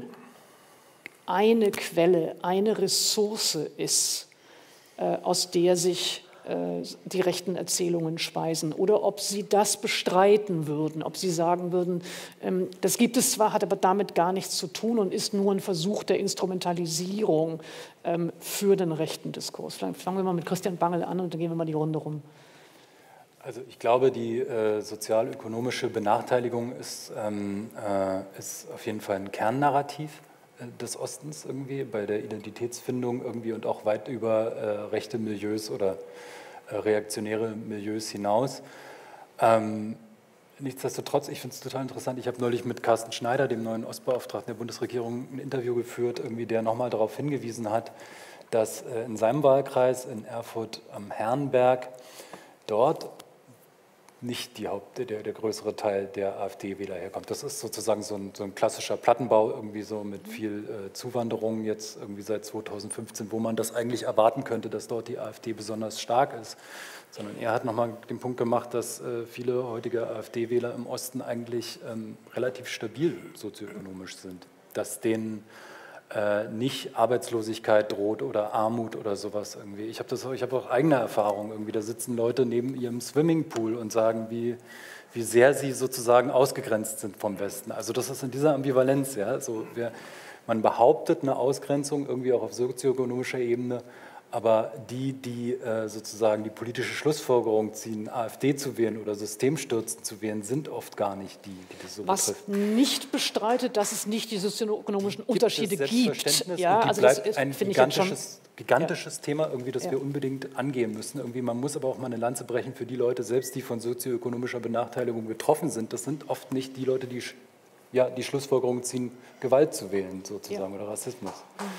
Quelle, eine Ressource ist, aus der sich die rechten Erzählungen speisen, oder ob Sie das bestreiten würden, ob Sie sagen würden, das gibt es zwar, hat aber damit gar nichts zu tun und ist nur ein Versuch der Instrumentalisierung für den rechten Diskurs. Vielleicht fangen wir mal mit Christian Bangel an und dann gehen wir mal die Runde rum. Also ich glaube, die sozialökonomische Benachteiligung ist auf jeden Fall ein Kernnarrativ des Ostens irgendwie, bei der Identitätsfindung irgendwie und auch weit über rechte Milieus oder reaktionäre Milieus hinaus. Nichtsdestotrotz, ich finde es total interessant, ich habe neulich mit Carsten Schneider, dem neuen Ostbeauftragten der Bundesregierung, ein Interview geführt, irgendwie, der nochmal darauf hingewiesen hat, dass in seinem Wahlkreis in Erfurt am Herrenberg dort nicht der größere Teil der AfD-Wähler herkommt. Das ist sozusagen so ein klassischer Plattenbau, irgendwie so mit viel Zuwanderung jetzt irgendwie seit 2015, wo man das eigentlich erwarten könnte, dass dort die AfD besonders stark ist. Sondern er hat nochmal den Punkt gemacht, dass viele heutige AfD-Wähler im Osten eigentlich relativ stabil sozioökonomisch sind, dass denen nicht Arbeitslosigkeit droht oder Armut oder sowas irgendwie. Ich habe auch eigene Erfahrungen irgendwie. Da sitzen Leute neben ihrem Swimmingpool und sagen, wie sehr sie sozusagen ausgegrenzt sind vom Westen. Also das ist in dieser Ambivalenz, ja. So, man behauptet eine Ausgrenzung irgendwie auch auf sozioökonomischer Ebene, aber die sozusagen die politische Schlussfolgerung ziehen, AfD zu wählen oder systemstürzend zu wählen, sind oft gar nicht die das so betrifft. Was nicht bestreitet, dass es nicht die sozioökonomischen Unterschiede gibt. Ja, also das ist ein gigantisches Thema, irgendwie, das wir unbedingt angehen müssen. Irgendwie, man muss aber auch mal eine Lanze brechen für die Leute selbst, die von sozioökonomischer Benachteiligung betroffen sind. Das sind oft nicht die Leute, die die Schlussfolgerung ziehen, Gewalt zu wählen sozusagen oder Rassismus.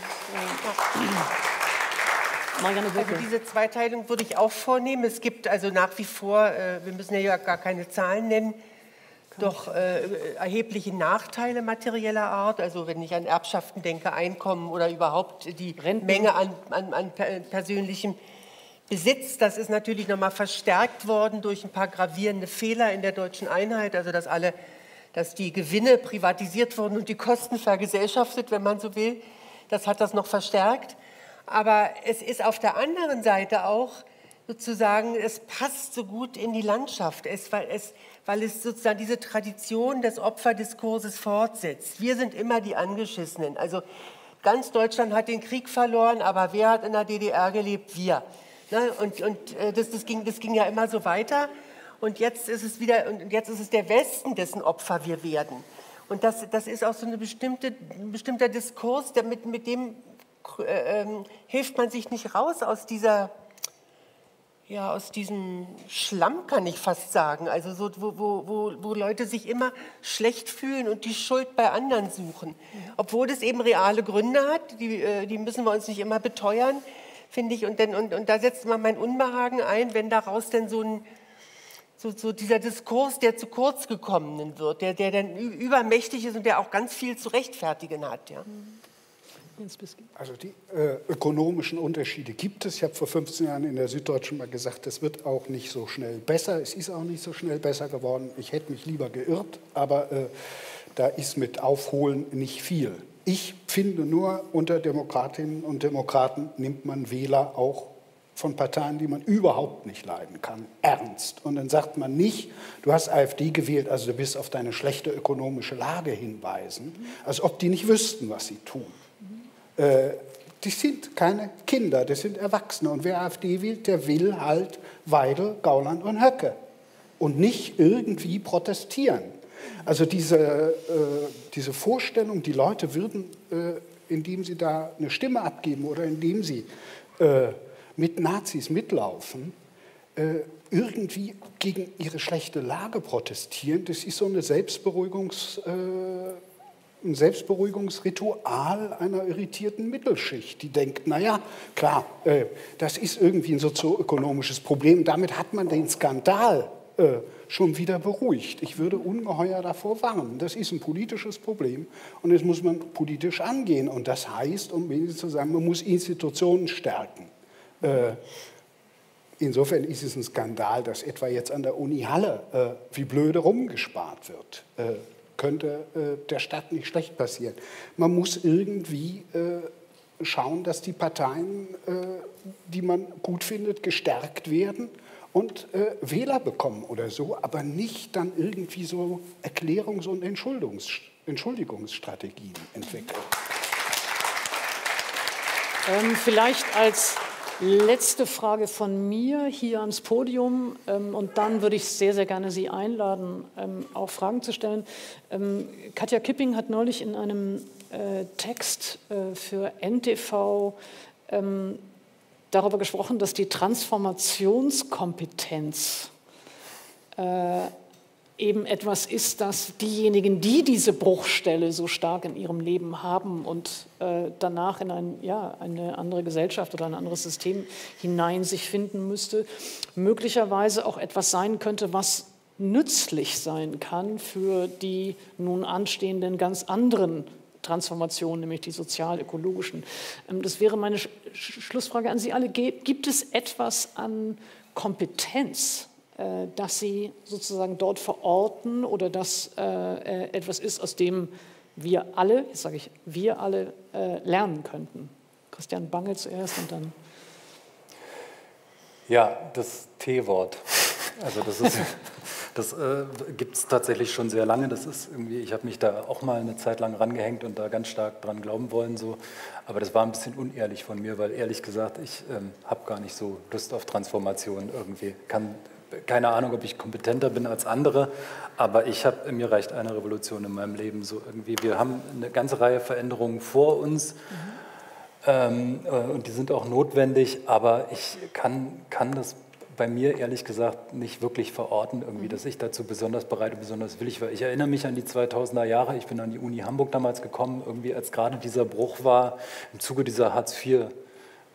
Also diese Zweiteilung würde ich auch vornehmen. Es gibt also nach wie vor, wir müssen ja gar keine Zahlen nennen, doch erhebliche Nachteile materieller Art. Also wenn ich an Erbschaften denke, Einkommen oder überhaupt die Menge an persönlichem Besitz. Das ist natürlich nochmal verstärkt worden durch ein paar gravierende Fehler in der deutschen Einheit. Also dass die Gewinne privatisiert wurden und die Kosten vergesellschaftet, wenn man so will. Das hat das noch verstärkt. Aber es ist auf der anderen Seite auch sozusagen, es passt so gut in die Landschaft, weil es sozusagen diese Tradition des Opferdiskurses fortsetzt. Wir sind immer die Angeschissenen. Also ganz Deutschland hat den Krieg verloren, aber wer hat in der DDR gelebt? Wir. Ne? Und das ging ja immer so weiter. Und jetzt ist es der Westen, dessen Opfer wir werden. Und das ist auch so ein bestimmter Diskurs, mit dem hilft man sich nicht raus aus diesem Schlamm, kann ich fast sagen. Also so, wo Leute sich immer schlecht fühlen und die Schuld bei anderen suchen. Obwohl es eben reale Gründe hat, die müssen wir uns nicht immer beteuern, finde ich. Und da setzt man mein Unbehagen ein, wenn daraus denn so dieser Diskurs der zu kurz gekommenen wird, der dann übermächtig ist und der auch ganz viel zu rechtfertigen hat. Ja. Also die ökonomischen Unterschiede gibt es. Ich habe vor 15 Jahren in der Süddeutschen mal gesagt, es wird auch nicht so schnell besser. Es ist auch nicht so schnell besser geworden. Ich hätte mich lieber geirrt, aber da ist mit Aufholen nicht viel. Ich finde nur, unter Demokratinnen und Demokraten nimmt man Wähler auch von Parteien, die man überhaupt nicht leiden kann, ernst. Und dann sagt man nicht, du hast AfD gewählt, also du wirst auf deine schlechte ökonomische Lage hinweisen, als ob die nicht wüssten, was sie tun. Die sind keine Kinder, das sind Erwachsene. Und wer AfD wählt, der will halt Weidel, Gauland und Höcke und nicht irgendwie protestieren. Also diese Vorstellung, die Leute würden, indem sie da eine Stimme abgeben oder indem sie mit Nazis mitlaufen, irgendwie gegen ihre schlechte Lage protestieren, das ist so ein Selbstberuhigungsritual einer irritierten Mittelschicht, die denkt, naja, klar, das ist irgendwie ein sozioökonomisches Problem, damit hat man den Skandal schon wieder beruhigt. Ich würde ungeheuer davor warnen. Das ist ein politisches Problem und das muss man politisch angehen. Und das heißt, um wenigstens zu sagen, man muss Institutionen stärken. Insofern ist es ein Skandal, dass etwa jetzt an der Uni Halle wie blöde rumgespart wird. Könnte der Stadt nicht schlecht passieren. Man muss irgendwie schauen, dass die Parteien, die man gut findet, gestärkt werden und Wähler bekommen oder so, aber nicht dann irgendwie so Erklärungs- und Entschuldigungsstrategien entwickeln. Vielleicht als letzte Frage von mir hier ans Podium und dann würde ich sehr, sehr gerne Sie einladen, auch Fragen zu stellen. Katja Kipping hat neulich in einem Text für NTV darüber gesprochen, dass die Transformationskompetenz eben etwas ist, dass diejenigen, die diese Bruchstelle so stark in ihrem Leben haben und danach in eine andere Gesellschaft oder ein anderes System hinein sich finden müsste, möglicherweise auch etwas sein könnte, was nützlich sein kann für die nun anstehenden ganz anderen Transformationen, nämlich die sozial-ökologischen. Das wäre meine Schlussfrage an Sie alle. Gibt es etwas an Kompetenz, dass Sie sozusagen dort verorten oder das etwas ist, aus dem wir alle, jetzt sage ich, wir alle lernen könnten? Christian Bange zuerst und dann. Ja, das T-Wort. Also das gibt es tatsächlich schon sehr lange. Das ist irgendwie, ich habe mich da auch mal eine Zeit lang rangehängt und da ganz stark dran glauben wollen. So. Aber das war ein bisschen unehrlich von mir, weil ehrlich gesagt, ich habe gar nicht so Lust auf Transformation irgendwie. Keine Ahnung, ob ich kompetenter bin als andere, aber mir reicht eine Revolution in meinem Leben. So irgendwie. Wir haben eine ganze Reihe Veränderungen vor uns und die sind auch notwendig, aber ich kann das bei mir ehrlich gesagt nicht wirklich verorten, irgendwie, dass ich dazu besonders bereit und besonders willig war. Ich erinnere mich an die 2000er Jahre, ich bin an die Uni Hamburg damals gekommen, irgendwie als gerade dieser Bruch war im Zuge dieser Hartz-IV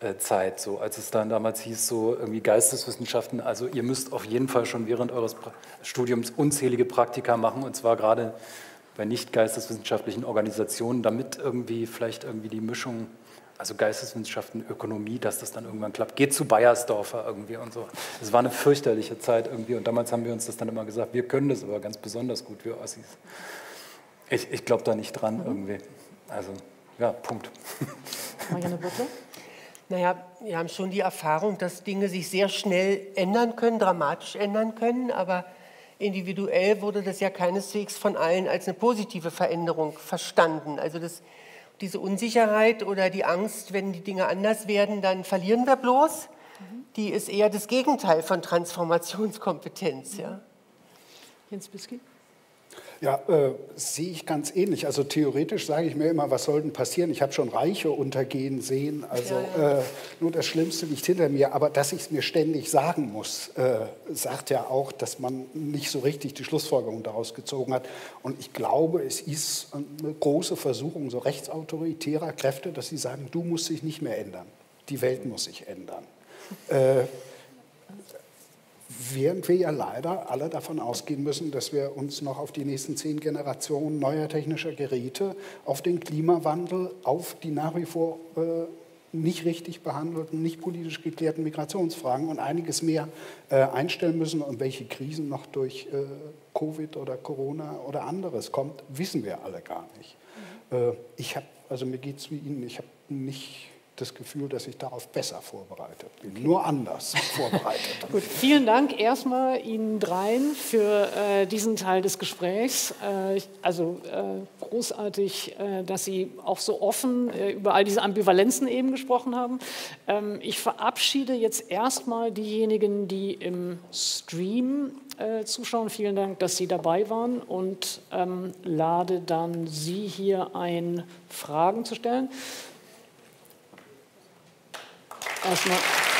Zeit, so als es dann damals hieß, so irgendwie Geisteswissenschaften, also ihr müsst auf jeden Fall schon während eures Studiums unzählige Praktika machen, und zwar gerade bei nicht geisteswissenschaftlichen Organisationen, damit irgendwie vielleicht irgendwie die Mischung, also Geisteswissenschaften, Ökonomie, dass das dann irgendwann klappt. Geht zu Bayersdorfer irgendwie und so. Es war eine fürchterliche Zeit irgendwie, und damals haben wir uns das dann immer gesagt, wir können das aber ganz besonders gut, wir Ossis. Ich glaube da nicht dran irgendwie. Also, ja, Punkt. Marianne Butler? Naja, wir haben schon die Erfahrung, dass Dinge sich sehr schnell ändern können, dramatisch ändern können, aber individuell wurde das ja keineswegs von allen als eine positive Veränderung verstanden. Also diese Unsicherheit oder die Angst, wenn die Dinge anders werden, dann verlieren wir bloß, die ist eher das Gegenteil von Transformationskompetenz. Ja. Jens Bisky? Ja, sehe ich ganz ähnlich. Also theoretisch sage ich mir immer, was soll denn passieren? Ich habe schon Reiche untergehen sehen. Also nur das Schlimmste liegt hinter mir. Aber dass ich es mir ständig sagen muss, sagt ja auch, dass man nicht so richtig die Schlussfolgerung daraus gezogen hat. Und ich glaube, es ist eine große Versuchung so rechtsautoritärer Kräfte, dass sie sagen, du musst dich nicht mehr ändern. Die Welt muss sich ändern. Während wir ja leider alle davon ausgehen müssen, dass wir uns noch auf die nächsten 10 Generationen neuer technischer Geräte, auf den Klimawandel, auf die nach wie vor nicht richtig behandelten, nicht politisch geklärten Migrationsfragen und einiges mehr einstellen müssen. Und welche Krisen noch durch Covid oder Corona oder anderes kommt, wissen wir alle gar nicht. Also mir geht es wie Ihnen, ich habe nicht das Gefühl, dass ich darauf besser vorbereitet bin, nur anders vorbereitet. Gut, vielen Dank erstmal Ihnen dreien für diesen Teil des Gesprächs. Großartig, dass Sie auch so offen über all diese Ambivalenzen eben gesprochen haben. Ich verabschiede jetzt erstmal diejenigen, die im Stream zuschauen. Vielen Dank, dass Sie dabei waren, und lade dann Sie hier ein, Fragen zu stellen. Erstmal.